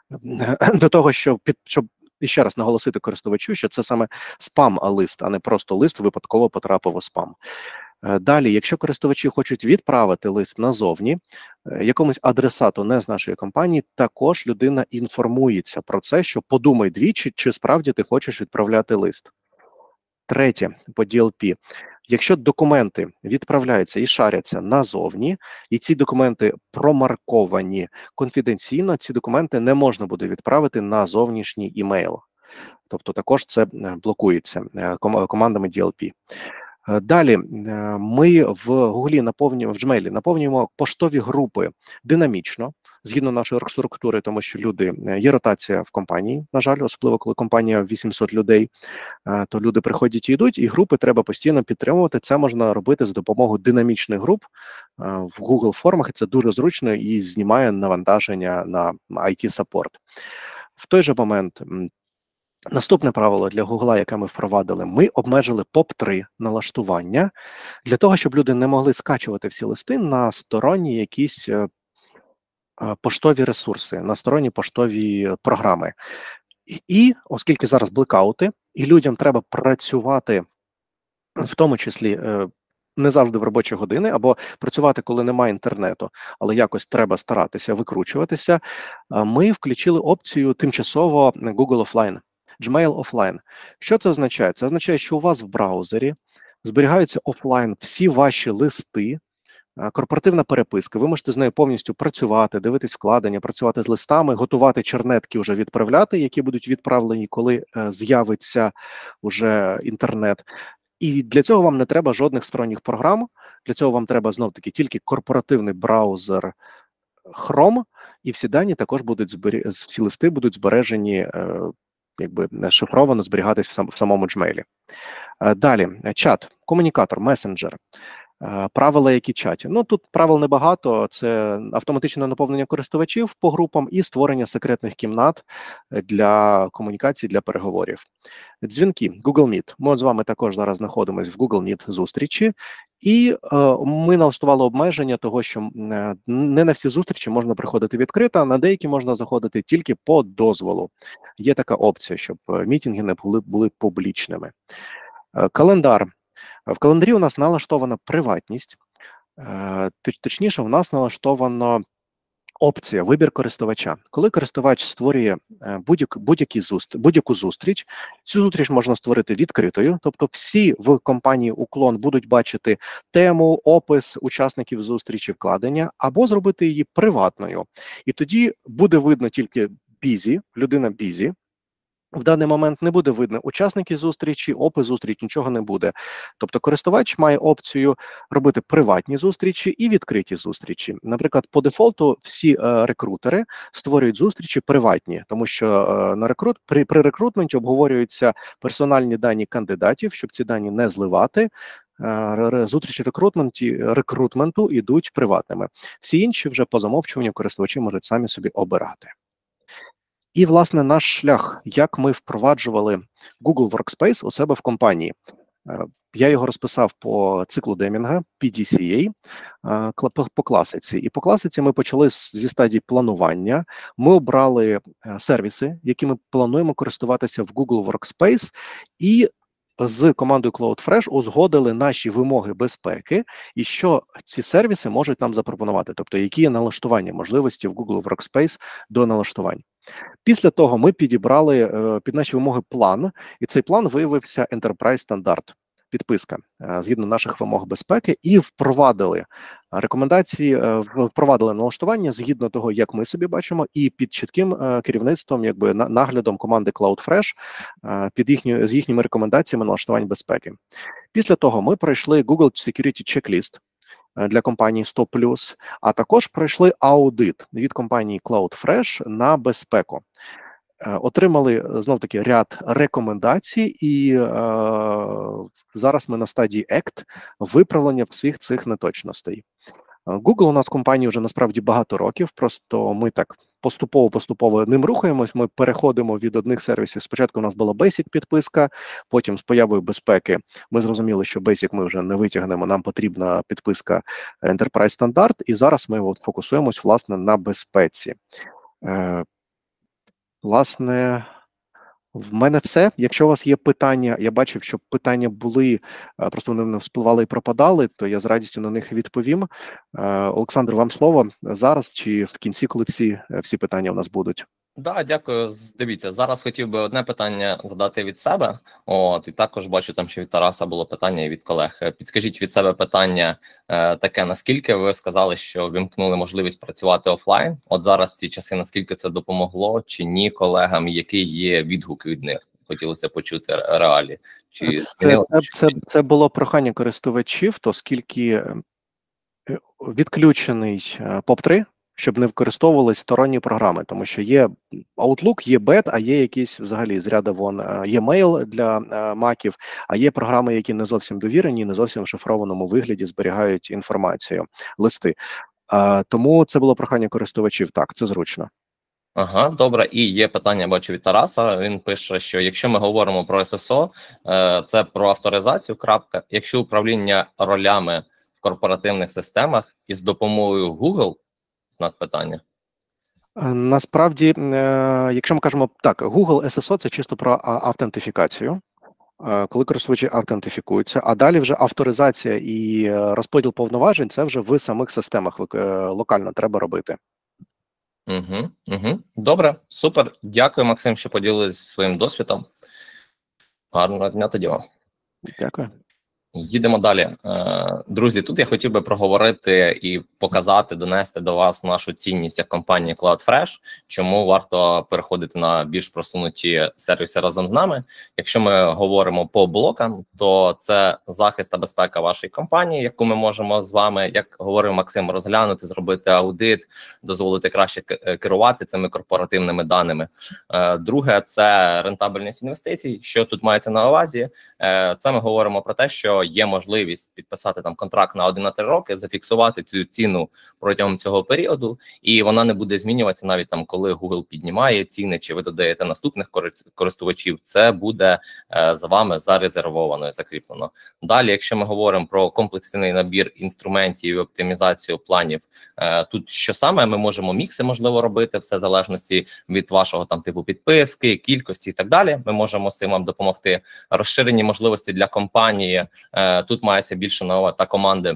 до того, щоб під щоб і ще раз наголосити користувачу, що це саме спам-лист, а не просто лист випадково потрапив у спам. Е, Далі, якщо користувачі хочуть відправити лист назовні, е, якомусь адресату не з нашої компанії, також людина інформується про це, що подумай двічі, чи справді ти хочеш відправляти лист. Третє, по ді ел пі. Якщо документи відправляються і шаряться назовні, і ці документи промарковані конфіденційно, ці документи не можна буде відправити на зовнішній імейл. Тобто також це е, блокується е, ком- командами ді ел пі. Е, Далі е, ми в Гуглі наповнюємо, в Gmail наповнюємо поштові групи динамічно, згідно нашої структури, тому що люди, е, є ротація в компанії, на жаль, особливо коли компанія вісімсот людей, е, то люди приходять і йдуть, і групи треба постійно підтримувати. Це можна робити за допомогою динамічних груп е, в Google формах, і це дуже зручно і знімає навантаження на ай ті-саппорт. В той же момент м, наступне правило для Гугла, яке ми впровадили, ми обмежили поп три налаштування для того, щоб люди не могли скачувати всі листи на сторонні якісь е, е, поштові ресурси, на сторонні поштові програми. І, і оскільки зараз блекаути, і людям треба працювати, в тому числі е, не завжди в робочі години, або працювати, коли немає інтернету, але якось треба старатися викручуватися, а ми включили опцію тимчасово Google Offline, Gmail Offline. Що це означає? Це означає, що у вас в браузері зберігаються офлайн всі ваші листи, а, корпоративна переписка. Ви можете з нею повністю працювати, дивитись вкладення, працювати з листами, готувати чернетки, вже відправляти, які будуть відправлені, коли е, з'явиться уже інтернет. І для цього вам не треба жодних сторонніх програм. Для цього вам треба знов-таки тільки корпоративний браузер Chrome, і всі дані також будуть збері... всі листи будуть збережені, е, якби шифровано зберігатись в, сам... в самому Gmail. Е, далі, чат, комунікатор, месенджер. Е, Правила, які чаті. Ну, тут правил небагато, це автоматичне наповнення користувачів по групам і створення секретних кімнат для комунікації, для переговорів. Дзвінки, Google Meet. Ми от з вами також зараз знаходимося в Google Meet зустрічі, і е, ми налаштували обмеження того, що е, не на всі зустрічі можна приходити відкрито, а на деякі можна заходити тільки по дозволу. Є така опція, щоб е, мітинги не були, були публічними. Е, Календар. В календарі у нас налаштована приватність, е, точ- точніше, у нас налаштовано опція вибір користувача. Коли користувач створює е, будь-яку будь-які зустр- будь-яку зустріч, цю зустріч можна створити відкритою, тобто всі в компанії Уклон будуть бачити тему, опис учасників зустрічі, вкладення, або зробити її приватною. І тоді буде видно тільки бізі, людина бізі. В даний момент не буде видно учасники зустрічі, опис зустрічі, нічого не буде. Тобто користувач має опцію робити приватні зустрічі і відкриті зустрічі. Наприклад, по дефолту всі е, рекрутери створюють зустрічі приватні, тому що е, на рекрут при, при рекрутменті обговорюються персональні дані кандидатів, щоб ці дані не зливати. зустрічі рекрутменту йдуть приватними. Всі інші вже по замовчуванню користувачі можуть самі собі обирати. І, власне, наш шлях, як ми впроваджували Google Workspace у себе в компанії. Я його розписав по циклу Демінга, пі ді сі ей, по класиці. І по класиці ми почали зі стадії планування. Ми обрали сервіси, якими плануємо користуватися в Google Workspace, і з командою CloudFresh узгодили наші вимоги безпеки і що ці сервіси можуть нам запропонувати, тобто які є налаштування, можливості в Google Workspace до налаштувань. Після того ми підібрали е, під наші вимоги план, і цей план виявився Enterprise стандарт, підписка, е, згідно наших вимог безпеки, і впровадили рекомендації, е, впровадили налаштування згідно того, як ми собі бачимо, і під чітким е, керівництвом, якби на, наглядом команди CloudFresh, е, під їхню, з їхніми рекомендаціями налаштувань безпеки. Після того ми пройшли Google Security Checklist для компанії сто плюс, а також пройшли аудит від компанії CloudFresh на безпеку. Отримали, знов-таки, ряд рекомендацій, і е, зараз ми на стадії ЕКТ виправлення всіх цих неточностей. Google у нас в компанії вже насправді багато років, просто ми так поступово-поступово ним рухаємось, ми переходимо від одних сервісів. Спочатку у нас була Basic-підписка, потім з появою безпеки ми зрозуміли, що Basic ми вже не витягнемо, нам потрібна підписка Enterprise стандарт, і зараз ми от фокусуємось, власне, на безпеці. Е, власне, в мене все. Якщо у вас є питання, я бачив, що питання були, просто вони не вспливали і пропадали, то я з радістю на них відповім. Олександр, вам слово зараз чи в кінці, коли всі, всі питання у нас будуть? Да, дякую. Дивіться, зараз хотів би одне питання задати від себе. От, і також бачу, там ще від Тараса було питання і від колег. Підскажіть від себе питання е, таке, наскільки ви сказали, що вимкнули можливість працювати офлайн? От зараз ці часи, наскільки це допомогло чи ні колегам, які є відгуки від них? Хотілося почути реалі. Чи це, це, це, це було прохання користувачів, оскільки відключений поп три, щоб не використовувались сторонні програми, тому що є Outlook, є Бет, а є якісь взагалі з ряду вон, є Mail для маків, а є програми, які не зовсім довірені, не зовсім в шифрованому вигляді зберігають інформацію, листи. А, тому це було прохання користувачів, так, це зручно. Ага, добре. І є питання, бачу, від Тараса. Він пише, що якщо ми говоримо про ес ес о, це про авторизацію, крапка. Якщо управління ролями в корпоративних системах із допомогою Google, знак питання. Насправді, якщо ми кажемо так, Google ес ес о – це чисто про автентифікацію, коли користувачі автентифікуються, а далі вже авторизація і розподіл повноважень – це вже в самих системах локально треба робити. Угу, угу. Добре, супер. Дякую, Максим, що поділилися своїм досвідом. Гарного дня тоді вам. Дякую. Їдемо далі. Друзі, тут я хотів би проговорити і показати, донести до вас нашу цінність як компанії CloudFresh, чому варто переходити на більш просунуті сервіси разом з нами. Якщо ми говоримо по блокам, то це захист та безпека вашої компанії, яку ми можемо з вами, як говорив Максим, розглянути, зробити аудит, дозволити краще керувати цими корпоративними даними. Друге, це рентабельність інвестицій. Що тут мається на увазі? Це ми говоримо про те, що є можливість підписати там контракт на один на три роки, зафіксувати цю ціну протягом цього періоду, і вона не буде змінюватися навіть там, коли Google піднімає ціни, чи ви додаєте наступних користувачів, це буде е, за вами зарезервовано і закріплено. Далі, якщо ми говоримо про комплексний набір інструментів і оптимізацію планів, е, тут що саме ми можемо мікси, можливо, робити, все в залежності від вашого там типу підписки, кількості і так далі. Ми можемо з цим вам допомогти. Розширені можливості для компанії. Тут мається більше нова та команди,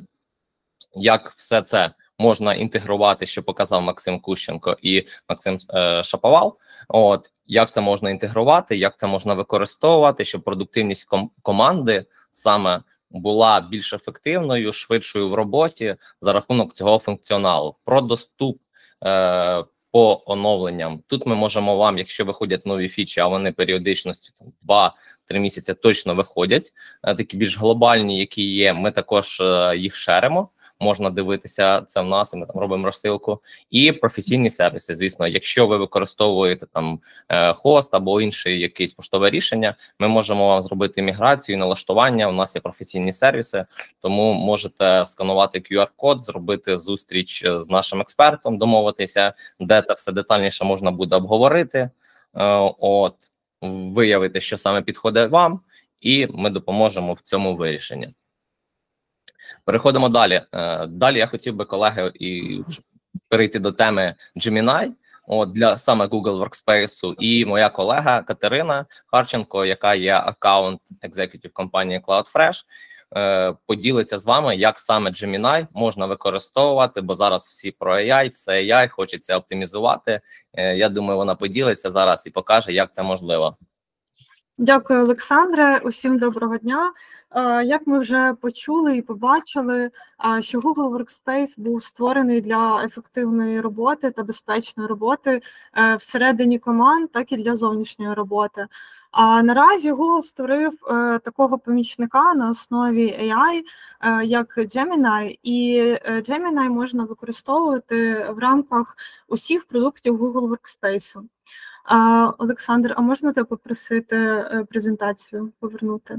як все це можна інтегрувати, що показав Максим Кущенко і Максим е, Шаповал. От, як це можна інтегрувати, як це можна використовувати, щоб продуктивність ком команди саме була більш ефективною, швидшою в роботі за рахунок цього функціоналу. Про доступ е, по оновленням. Тут ми можемо вам, якщо виходять нові фічі, а вони періодичністю два-три місяці точно виходять, такі більш глобальні, які є, ми також їх шеримо. можна дивитися це в нас, і ми там робимо розсилку. І професійні сервіси, звісно, якщо ви використовуєте там хост або інше якесь поштове рішення, ми можемо вам зробити міграцію, налаштування, у нас є професійні сервіси, тому можете сканувати кю ар-код, зробити зустріч з нашим експертом, домовитися, де це все детальніше можна буде обговорити, от, виявити, що саме підходить вам, і ми допоможемо в цьому вирішенні. Переходимо далі. Далі я хотів би, колеги, і перейти до теми Gemini, от, для саме Google Workspace, і моя колега Катерина Харченко, яка є аккаунт-екзекутів компанії Cloudfresh, поділиться з вами, як саме Gemini можна використовувати, бо зараз всі про ей ай, все ей ай, хочеться оптимізувати. Я думаю, вона поділиться зараз і покаже, як це можливо. Дякую, Олександре. Усім доброго дня. Як ми вже почули і побачили, що Google Workspace був створений для ефективної роботи та безпечної роботи всередині команд, так і для зовнішньої роботи. А наразі Google створив такого помічника на основі ей ай, як Gemini, і Gemini можна використовувати в рамках усіх продуктів Google Workspace. А, Олександр, а можна тебе попросити презентацію повернути?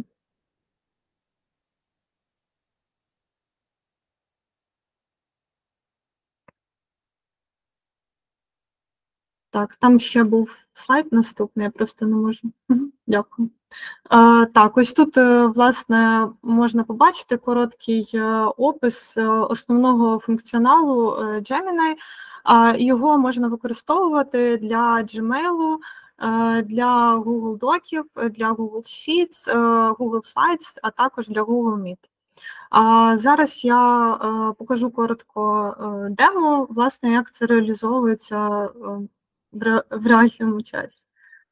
Так, там ще був слайд наступний, я просто не можу. Дякую. А, так, ось тут, власне, можна побачити короткий опис основного функціоналу Gemini. Його можна використовувати для Gmail, для Google Доків, для Google Sheets, Google Slides, а також для Google Meet. Зараз я покажу коротко демо, власне, як це реалізовується в реальному часі.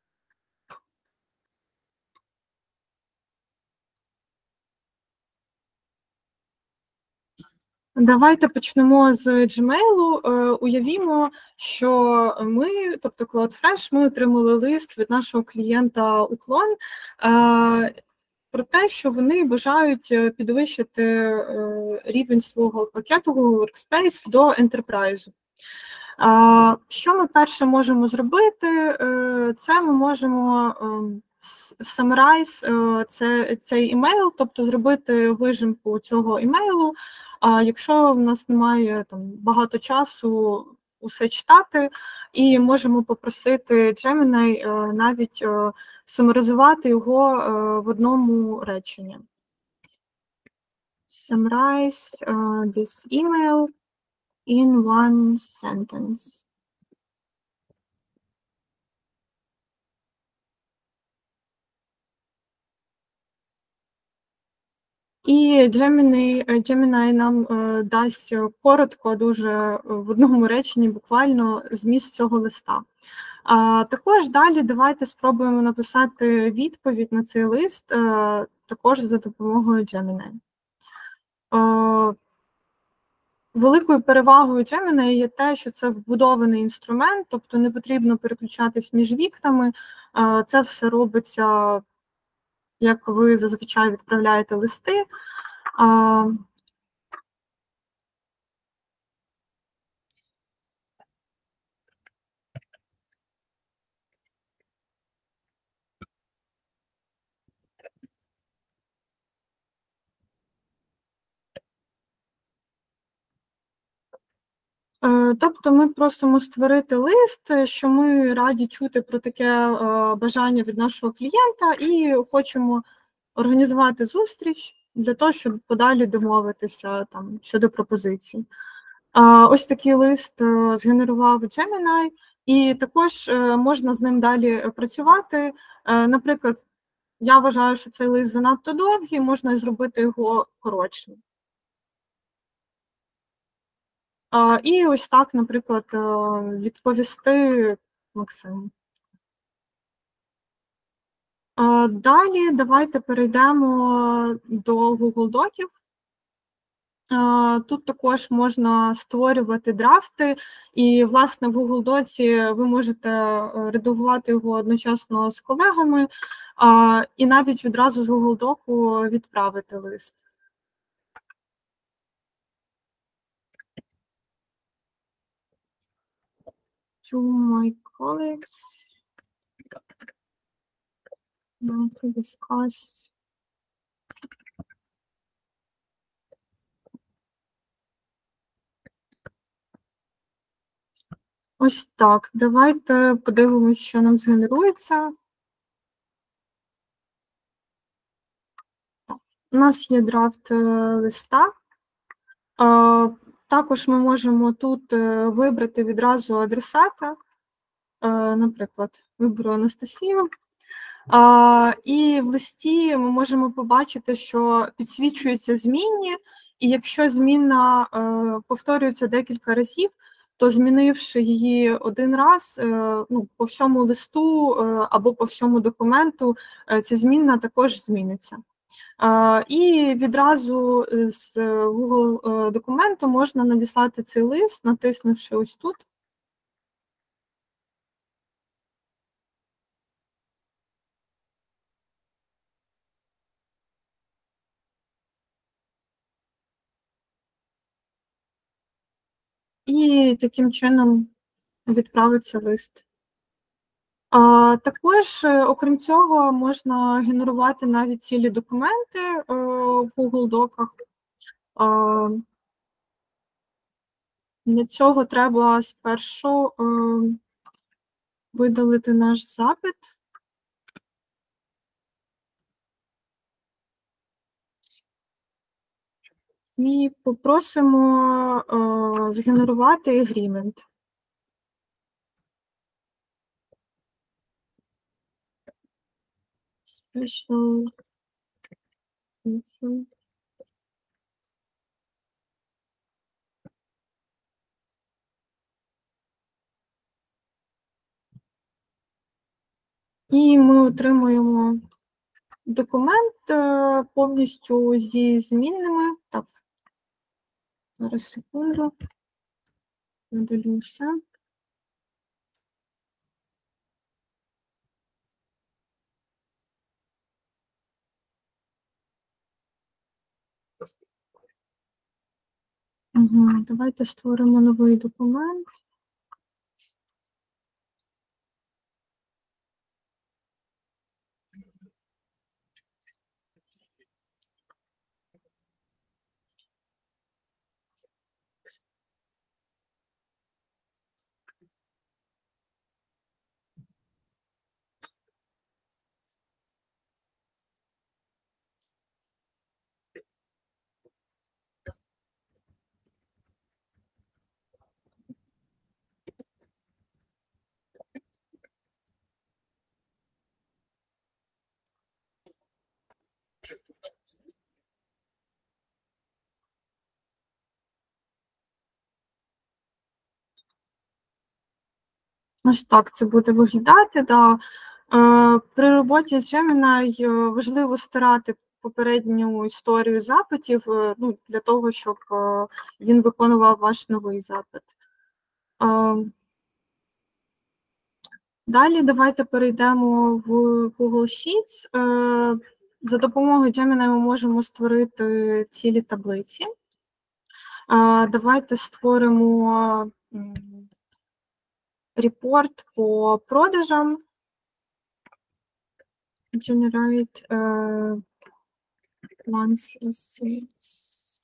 Давайте почнемо з Gmail. Уявімо, що ми, тобто Cloudfresh, ми отримали лист від нашого клієнта Уклон про те, що вони бажають підвищити рівень свого пакету Google Workspace до Enterprise. Що ми перше можемо зробити? Це ми можемо summarize це, цей імейл, тобто зробити вижимку цього імейлу. А якщо в нас немає там багато часу усе читати, і можемо попросити Gemini навіть сумаризувати його в одному реченні. Summarize this email in one sentence. І Gemini, Gemini нам е, дасть коротко, дуже в одному реченні буквально зміст цього листа. А також далі давайте спробуємо написати відповідь на цей лист, е, також за допомогою Gemini. Е, великою перевагою Gemini є те, що це вбудований інструмент, тобто не потрібно переключатись між вікнами, е, це все робиться, як ви зазвичай відправляєте листи. А, Тобто ми просимо створити лист, що ми раді чути про таке бажання від нашого клієнта і хочемо організувати зустріч для того, щоб подалі домовитися там щодо пропозицій. Ось такий лист згенерував Gemini, і також можна з ним далі працювати. Наприклад, я вважаю, що цей лист занадто довгий, можна зробити його коротшим. І ось так, наприклад, відповісти Максиму. Далі давайте перейдемо до Google Доків. Тут також можна створювати драфти, і, власне, в Google Доці ви можете редагувати його одночасно з колегами, і навіть відразу з Google Доку відправити лист. to my colleagues now to discuss ось так. Давайте подивимось, що нам згенерується. У нас є драфт листа. Також ми можемо тут вибрати відразу адресата. Наприклад, виберу Анастасію. І в листі ми можемо побачити, що підсвічуються змінні, і якщо зміна повторюється декілька разів, то змінивши її один раз, ну, по всьому листу або по всьому документу, ця зміна також зміниться. І відразу з Google документу можна надіслати цей лист, натиснувши ось тут. І таким чином відправиться лист. А також, окрім цього, можна генерувати навіть цілі документи е, в Google Доках. А, для цього треба спершу е, видалити наш запит. І попросимо е, згенерувати agreement. Special info. І ми отримуємо документ е, повністю зі змінними. Так, зараз секунду. Видалю все. Угу. Давайте створимо новий документ. Ось так це буде виглядати. Да. Е, при роботі з Gemini е, важливо стирати попередню історію запитів, е, ну, для того, щоб е, він виконував ваш новий запит. Е, далі давайте перейдемо в Google Sheets. Е, за допомогою Gemini ми можемо створити цілі таблиці. Е, давайте створимо репорт по продажам. Generate uh, monthly sales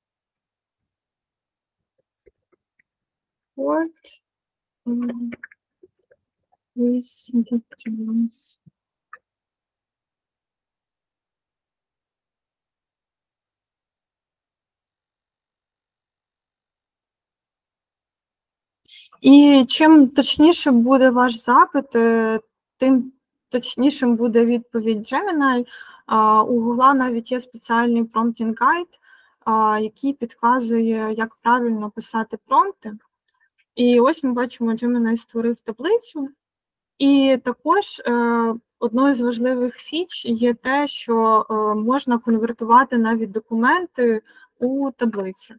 report um, with details. І чим точніше буде ваш запит, тим точнішим буде відповідь Gemini. У Google навіть є спеціальний prompting guide, який підказує, як правильно писати промпти. І ось ми бачимо, Gemini створив таблицю. І також одною з важливих фіч є те, що можна конвертувати навіть документи у таблиці.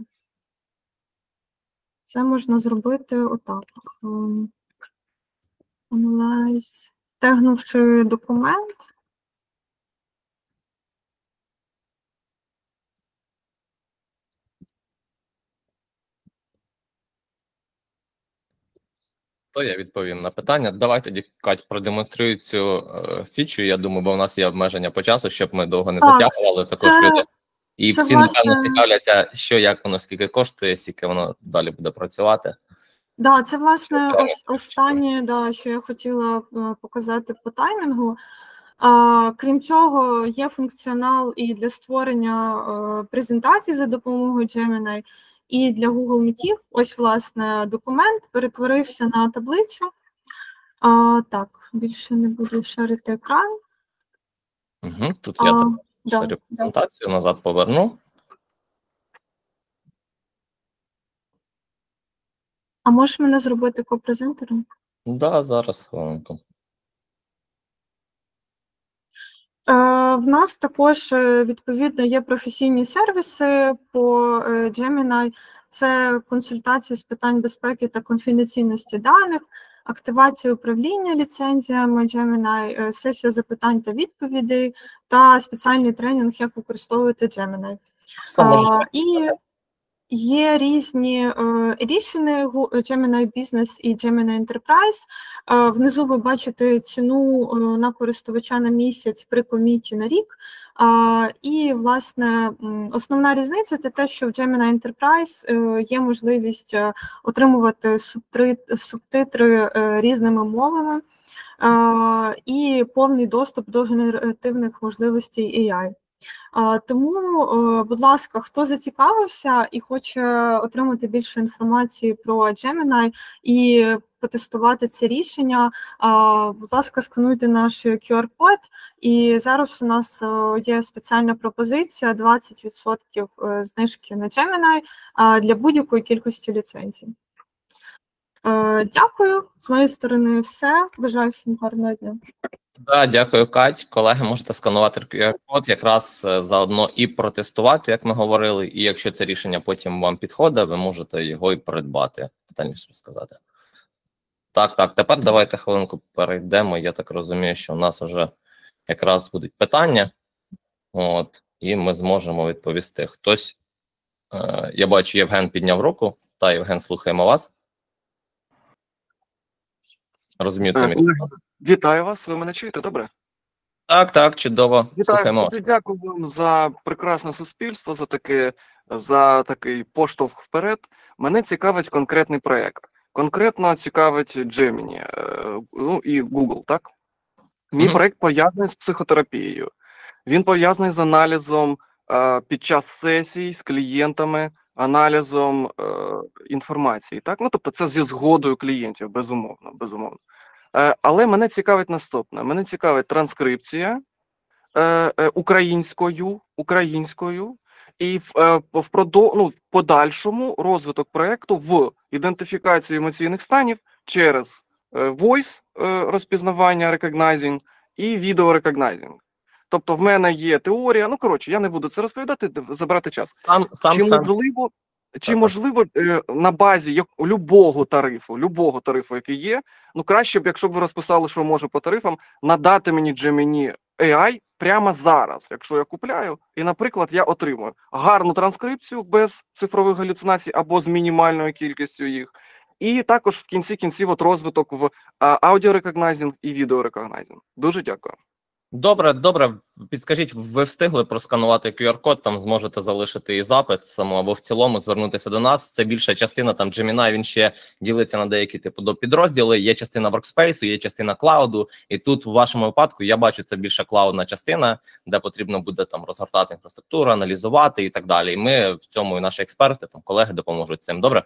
Це можна зробити отак. Analyze. Тегнувши документ. То я відповім на питання. Давай тоді, Кать, продемонструю цю е, фічу. Я думаю, бо в нас є обмеження по часу, щоб ми довго не Так, затягували також це- люди. І це, всі, напевно, власне- цікавляться, що, як воно, скільки коштує, скільки воно далі буде працювати. Да, це власне Що прямо ос- останнє, да, що я хотіла е, показати по таймінгу. А, крім цього, є функціонал і для створення е, презентацій за допомогою Gemini, і для Google Meetів. Ось, власне, документ перетворився на таблицю. А, так, більше не буду шарити екран. Угу. Тут А, я так да, шарю да. презентацію, назад поверну. А можеш мене зробити копрезентером? Да, зараз, хвилинку. Е, В нас також, е, відповідно, є професійні сервіси по е, Gemini. Це консультації з питань безпеки та конфіденційності даних, активація управління ліцензіями Gemini, е, сесія запитань та відповідей та спеціальний тренінг, як використовувати Gemini. Все можеш. А, і є різні е, рішення Gemini Business і Gemini Enterprise. Е, внизу ви бачите ціну е, на користувача на місяць при коміті на рік. Е, і, власне, м, основна різниця – це те, що в Gemini Enterprise е, є можливість е, отримувати субтри- субтитри е, різними мовами е, і повний доступ до генеративних можливостей ей ай. А, Тому, е, будь ласка, хто зацікавився і хоче отримати більше інформації про Gemini і потестувати це рішення, а, будь ласка, скануйте наш кю ар-код. І зараз у нас е, є спеціальна пропозиція двадцять відсотків е, знижки на Gemini а, для будь-якої кількості ліцензій. Е, Дякую. З моєї сторони все. Бажаю всім гарного дня. Да, дякую, Кать. Колеги, можете сканувати кю ар-код, якраз е, заодно і протестувати, як ми говорили, і якщо це рішення потім вам підходить, ви можете його і придбати. Детальніше розказати. Так, так, тепер давайте хвилинку перейдемо. Я так розумію, що у нас вже якраз будуть питання, от, і ми зможемо відповісти. Хтось, е, я бачу, Євген підняв руку. Та, Євген, слухаємо вас. Розумію, Е, Томі. Олег, вітаю вас. Ви мене чуєте? Добре? Так, так, чудово. Вітаю. Слухаємо вас. Дуже дякую вам за прекрасне суспільство, за таке, за такий поштовх вперед. Мене цікавить конкретний проект. Конкретно цікавить Gemini, е, ну і Google, так? Мій Мгм. проект пов'язаний з психотерапією. Він пов'язаний з аналізом е, під час сесій з клієнтами, аналізом е, інформації. Так? Ну, тобто це зі згодою клієнтів, безумовно, безумовно. Е, але мене цікавить наступне. Мене цікавить транскрипція е, е, українською, українською і в, е, в, продо, ну, в подальшому розвиток проєкту в ідентифікацію емоційних станів через е, voice е, розпізнавання, recognizing і відео recognizing. Тобто в мене є теорія, ну, коротше, я не буду це розповідати, забрати час. Сам, сам, Чи сам. можливо, чи Так. можливо е, на базі як- любого тарифу, любого тарифу, який є, ну краще б, якщо б ви розписали, що може по тарифам, надати мені Gemini ей ай прямо зараз, якщо я купляю, і, наприклад, я отримую гарну транскрипцію без цифрових галюцинацій або з мінімальною кількістю їх, і також в кінці кінців от розвиток в аудіорекогнайзінг і відеорекогнайзінг. Дуже дякую. Добре, добре. Підскажіть, ви встигли просканувати кю ар-код, там зможете залишити і запит само або в цілому звернутися до нас. Це більша частина, там Gemini, він ще ділиться на деякі типу до підрозділи. Є частина workspace, є частина клауду. І тут в вашому випадку я бачу, це більше клаудна частина, де потрібно буде там розгортати інфраструктуру, аналізувати і так далі. І ми в цьому, і наші експерти, там колеги допоможуть цим. Добре?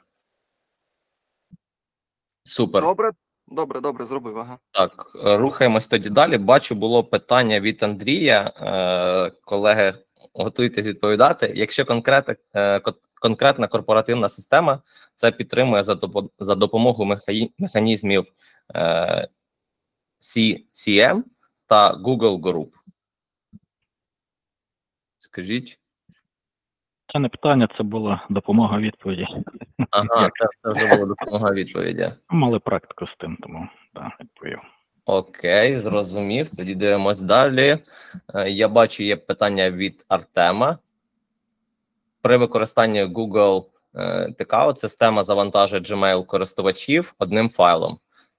Супер. Добре, добре, добре, зробив. Ага. Так, е, рухаємось тоді далі. Бачу, було питання від Андрія. Е, колеги, готуйтесь відповідати. Якщо конкретна, е, кон- конкретна корпоративна система, це підтримує за, допо- за допомогою мехаї- механізмів е, сі сі ем та Google Group. Скажіть. Це не питання, це була допомога відповіді. Ага, це, це вже була допомога відповіді. Мали практику з тим, тому да, відповів. Окей, зрозумів. Тоді дивимось далі. Е, Я бачу, є питання від Артема. При використанні Google е, Takeout система завантажує Gmail користувачів одним файлом.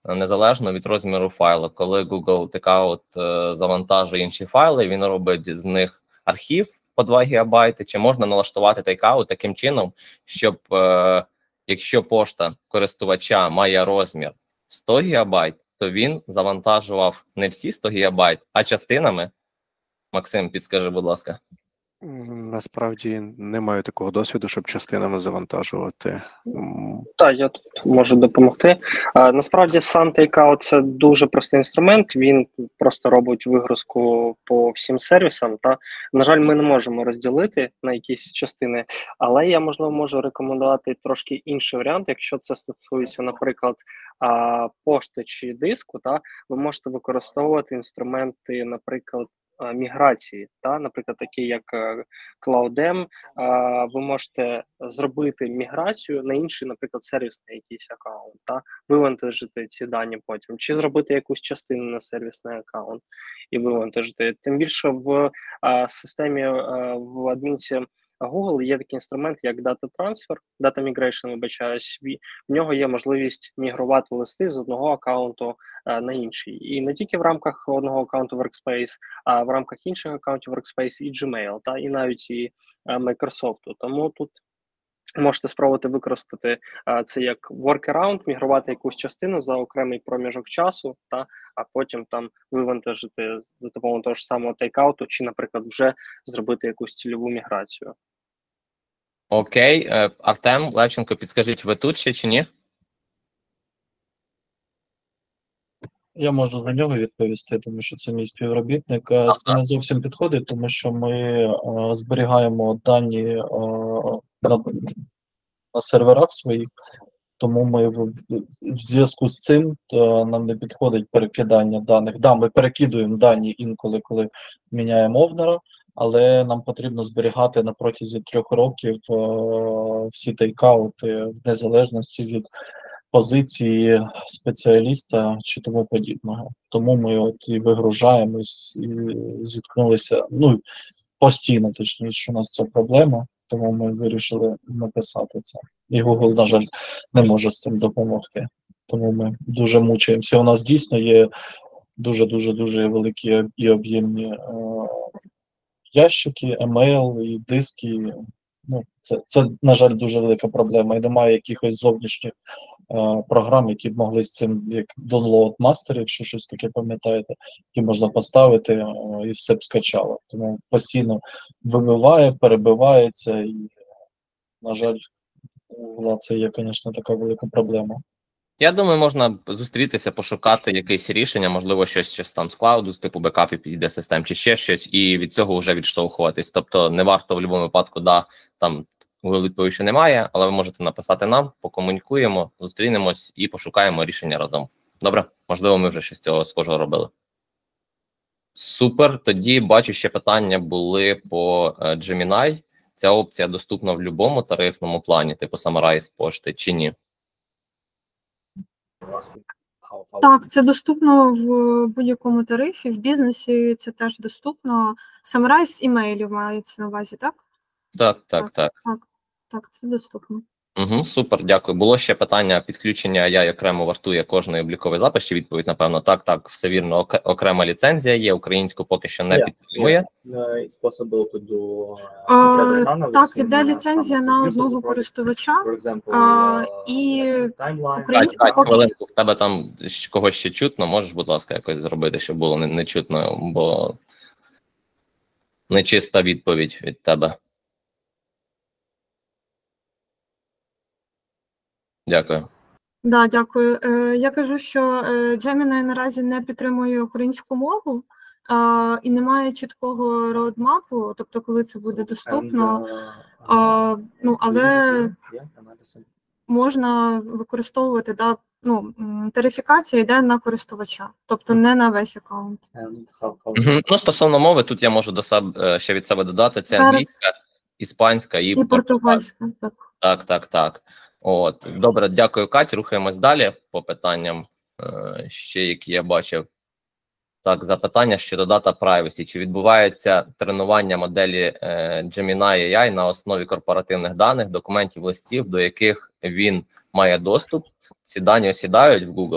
незалежно від розміру файлу. Коли Google Takeout е, завантажує інші файли, він робить з них архів по два гігабайти, чи можна налаштувати Takeout таким чином, щоб е, якщо пошта користувача має розмір сто гігабайт, то він завантажував не всі сто гігабайт, а частинами. Максим, підскажи, будь ласка. М, Насправді не маю такого досвіду, щоб частинами завантажувати. М, Так, я тут можу допомогти. А, насправді сам Takeout – це дуже простий інструмент, він просто робить вигрузку по всім сервісам. Та, на жаль, ми не можемо розділити на якісь частини, але я, можливо, можу рекомендувати трошки інший варіант, якщо це стосується, наприклад, а, пошти чи диску, та, ви можете використовувати інструменти, наприклад, а, міграції, та, наприклад, такі як е, CloudM, а, ви можете зробити міграцію на інший, наприклад, сервісний якийсь аккаунт, та, вивантажити ці дані потім, чи зробити якусь частину на сервісний аккаунт і вивантажити. Тим більше в а, системі, а, в адмінці Google є такий інструмент, як Data Transfer, Data Migration, вибачаюсь, в в нього є можливість мігрувати листи з одного аккаунту а, на інший. І не тільки в рамках одного аккаунту Workspace, а в рамках інших аккаунтів Workspace і Gmail, та, і навіть і а, Microsoft. Тому тут можете спробувати використати а, це як workaround, мігрувати якусь частину за окремий проміжок часу, та, а потім там вивантажити за допомогою того ж самого тейкауту, чи, наприклад, вже зробити якусь цільову міграцію. Окей. Е, Артем Левченко, підскажіть, ви тут ще чи ні? Я можу за нього відповісти, тому що це мій співробітник. Е, Це не зовсім підходить, тому що ми е, зберігаємо дані е, на, на серверах своїх, тому ми в, в, в зв'язку з цим е, нам не підходить перекидання даних. Да, ми перекидуємо дані інколи, коли міняємо овнера, але нам потрібно зберігати на протязі трьох років е, всі тейкаути в незалежності від позиції спеціаліста чи тому подібного. Тому ми от і вигружаємось, і зіткнулися, ну, постійно, точніше, що у нас це проблема, тому ми вирішили написати це. І Google, на жаль, не може з цим допомогти. Тому ми дуже мучаємося. У нас дійсно є дуже-дуже-дуже великі і об'ємні е, ящики, емейл і диски. Ну, це, це, на жаль, дуже велика проблема. І немає якихось зовнішніх е, програм, які б могли з цим, як Download Master, якщо щось таке пам'ятаєте, які можна поставити е, і все б скачало. Тому постійно вибиває, перебивається і, на жаль, Google це є, звісно, така велика проблема. Я думаю, можна зустрітися, пошукати якесь рішення, можливо, щось, щось там з клауду, з типу бекапів підійде систем, чи ще щось, і від цього вже відштовхуватись. Тобто не варто в будь-якому випадку, да, там Google відповідь, що немає, але ви можете написати нам, покомунікуємо, зустрінемось і пошукаємо рішення разом. Добре? Можливо, ми вже щось цього схожого робили. Супер. Тоді бачу, ще питання були по е, Gemini. Ця опція доступна в будь-якому тарифному плані, типу Summarize пошти, чи ні? Так, це доступно в будь-якому тарифі, в бізнесі це теж доступно. Summarize імейлів мається на увазі, так? Так, так, так. Так, так, це доступно. Угу, супер, дякую. Було ще питання підключення ей ай окремо вартує кожний обліковий запис, чи відповідь, напевно, так, так, все вірно, ок- окрема ліцензія є, українську поки що не Yeah, підтримує. Uh, it's possible to do uh, А, each other channels так, in, іде uh, ліцензія some на use of одного the project. користувача. For example, А, uh, і like timeline. Україн- Кать, Кать, поки- хвилинку, в тебе там щ- когось ще чутно, можеш, будь ласка, якось зробити, щоб було не, не чутно, бо нечиста відповідь від тебе. Дякую. Да, дякую. Е, я кажу, що е, Gemini наразі не підтримує українську мову е, і немає чіткого роудмапу, тобто коли це буде доступно. And, uh, Е, ну, але yeah, analysis. можна використовувати, да, ну, м, тарифікація йде на користувача, тобто не на весь аккаунт. And how, how Угу. Ну, стосовно мови, тут я можу до себе е, ще від себе додати, це Зараз. англійська, іспанська і, І португальська. португальська, так. Так, так, так. От, добре, дякую, Кать. Рухаємось далі по питанням, е, ще які я бачив. Так, запитання щодо Data Privacy. Чи відбувається тренування моделі е, Gemini ей ай на основі корпоративних даних, документів, листів, до яких він має доступ? Ці дані осідають в Google?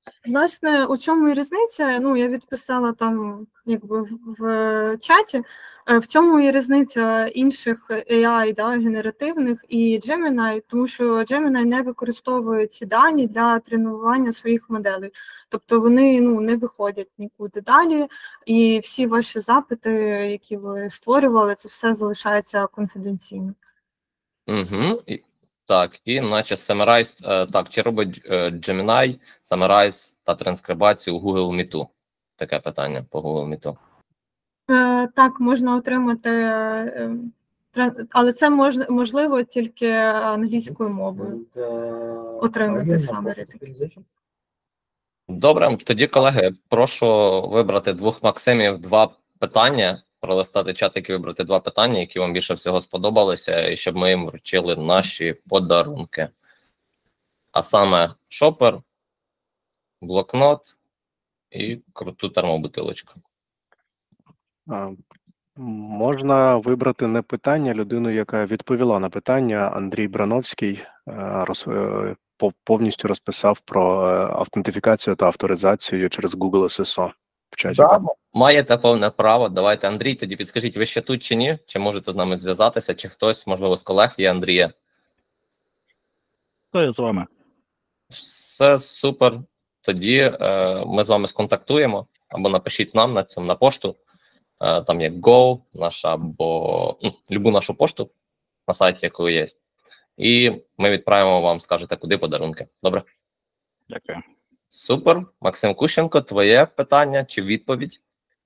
Власне, у чому і різниця? Ну, я відписала там, якби в, в чаті. Е, В цьому і різниця інших ей ай, да, генеративних і Gemini, тому що Gemini не використовує ці дані для тренування своїх моделей. Тобто вони ну, не виходять нікуди далі, і всі ваші запити, які ви створювали, це все залишається конфіденційно. Угу. І, так, і наче Summarize, е, так, чи робить е, Gemini, Summarize та транскрибацію у Google Meet? Таке питання по Google Meet. Е, Так, можна отримати, е, тран- але це мож, можливо тільки англійською мовою. And, uh, Отримати are you in a саме post ретики. organization? Добре, тоді, колеги, прошу вибрати двох Максимів два питання, пролистати чатик і вибрати два питання, які вам більше всього сподобалися, і щоб ми їм вручили наші подарунки. А саме шопер, блокнот і круту термобутилочку. А, Можна вибрати не питання, людину, яка відповіла на питання. Андрій Брановський е, роз, е, по- повністю розписав про е, автентифікацію та авторизацію через Google ес ес о в чаті. Да, маєте повне право. Давайте, Андрій, тоді підскажіть, ви ще тут чи ні? Чи можете з нами зв'язатися, чи хтось, можливо, з колег є Андрія? То я з вами. Все супер. Тоді е, ми з вами сконтактуємо, або напишіть нам на цьому на пошту. Е, там є Go, наша, або ну, любу нашу пошту на сайті, якої є. І ми відправимо вам, скажете, куди подарунки. Добре? Дякую. Супер. Максим Кущенко, твоє питання чи відповідь?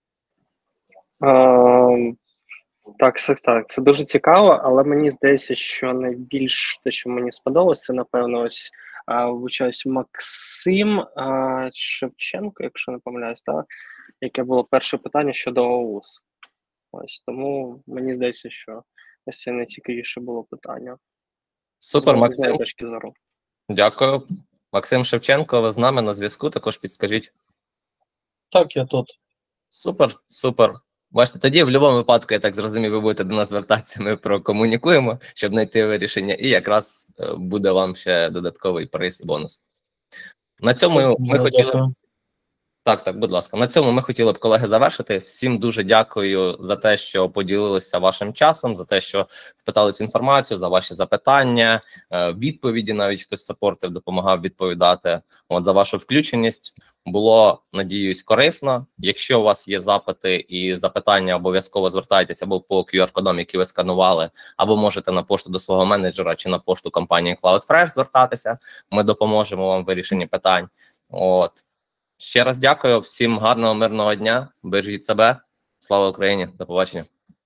Е, Так, так, так, це дуже цікаво, але мені здається, що найбільш те, що мені сподобалось, це, напевно, ось а, вибачаюсь, Максим а, Шевченко, якщо не помиляюсь, так? Яке було перше питання щодо ОУС. Ось тому мені здається, що ось це найцікавіше було питання. Супер, з моєї Максим. точки зору. Дякую. Максим Шевченко, ви з нами на зв'язку, також підскажіть. Так, я тут. Супер, супер. Бачите, тоді в будь-якому випадку, я так зрозумів, ви будете до нас звертатися, ми прокомунікуємо, щоб знайти вирішення, і якраз е, буде вам ще додатковий приз і бонус. На цьому ми Я хотіли... дякую. Так, так, будь ласка. На цьому ми хотіли б, колеги, завершити. Всім дуже дякую за те, що поділилися вашим часом, за те, що питали цю інформацію, за ваші запитання, е, відповіді, навіть хтось саппортив, допомагав відповідати. От, за вашу включеність. Було, надіюсь, корисно. Якщо у вас є запити і запитання, обов'язково звертайтеся або по кю ар-кодам, які ви сканували, або можете на пошту до свого менеджера чи на пошту компанії CloudFresh звертатися. Ми допоможемо вам в вирішенні питань. От. Ще раз дякую, всім гарного, мирного дня, бережіть себе, слава Україні, до побачення.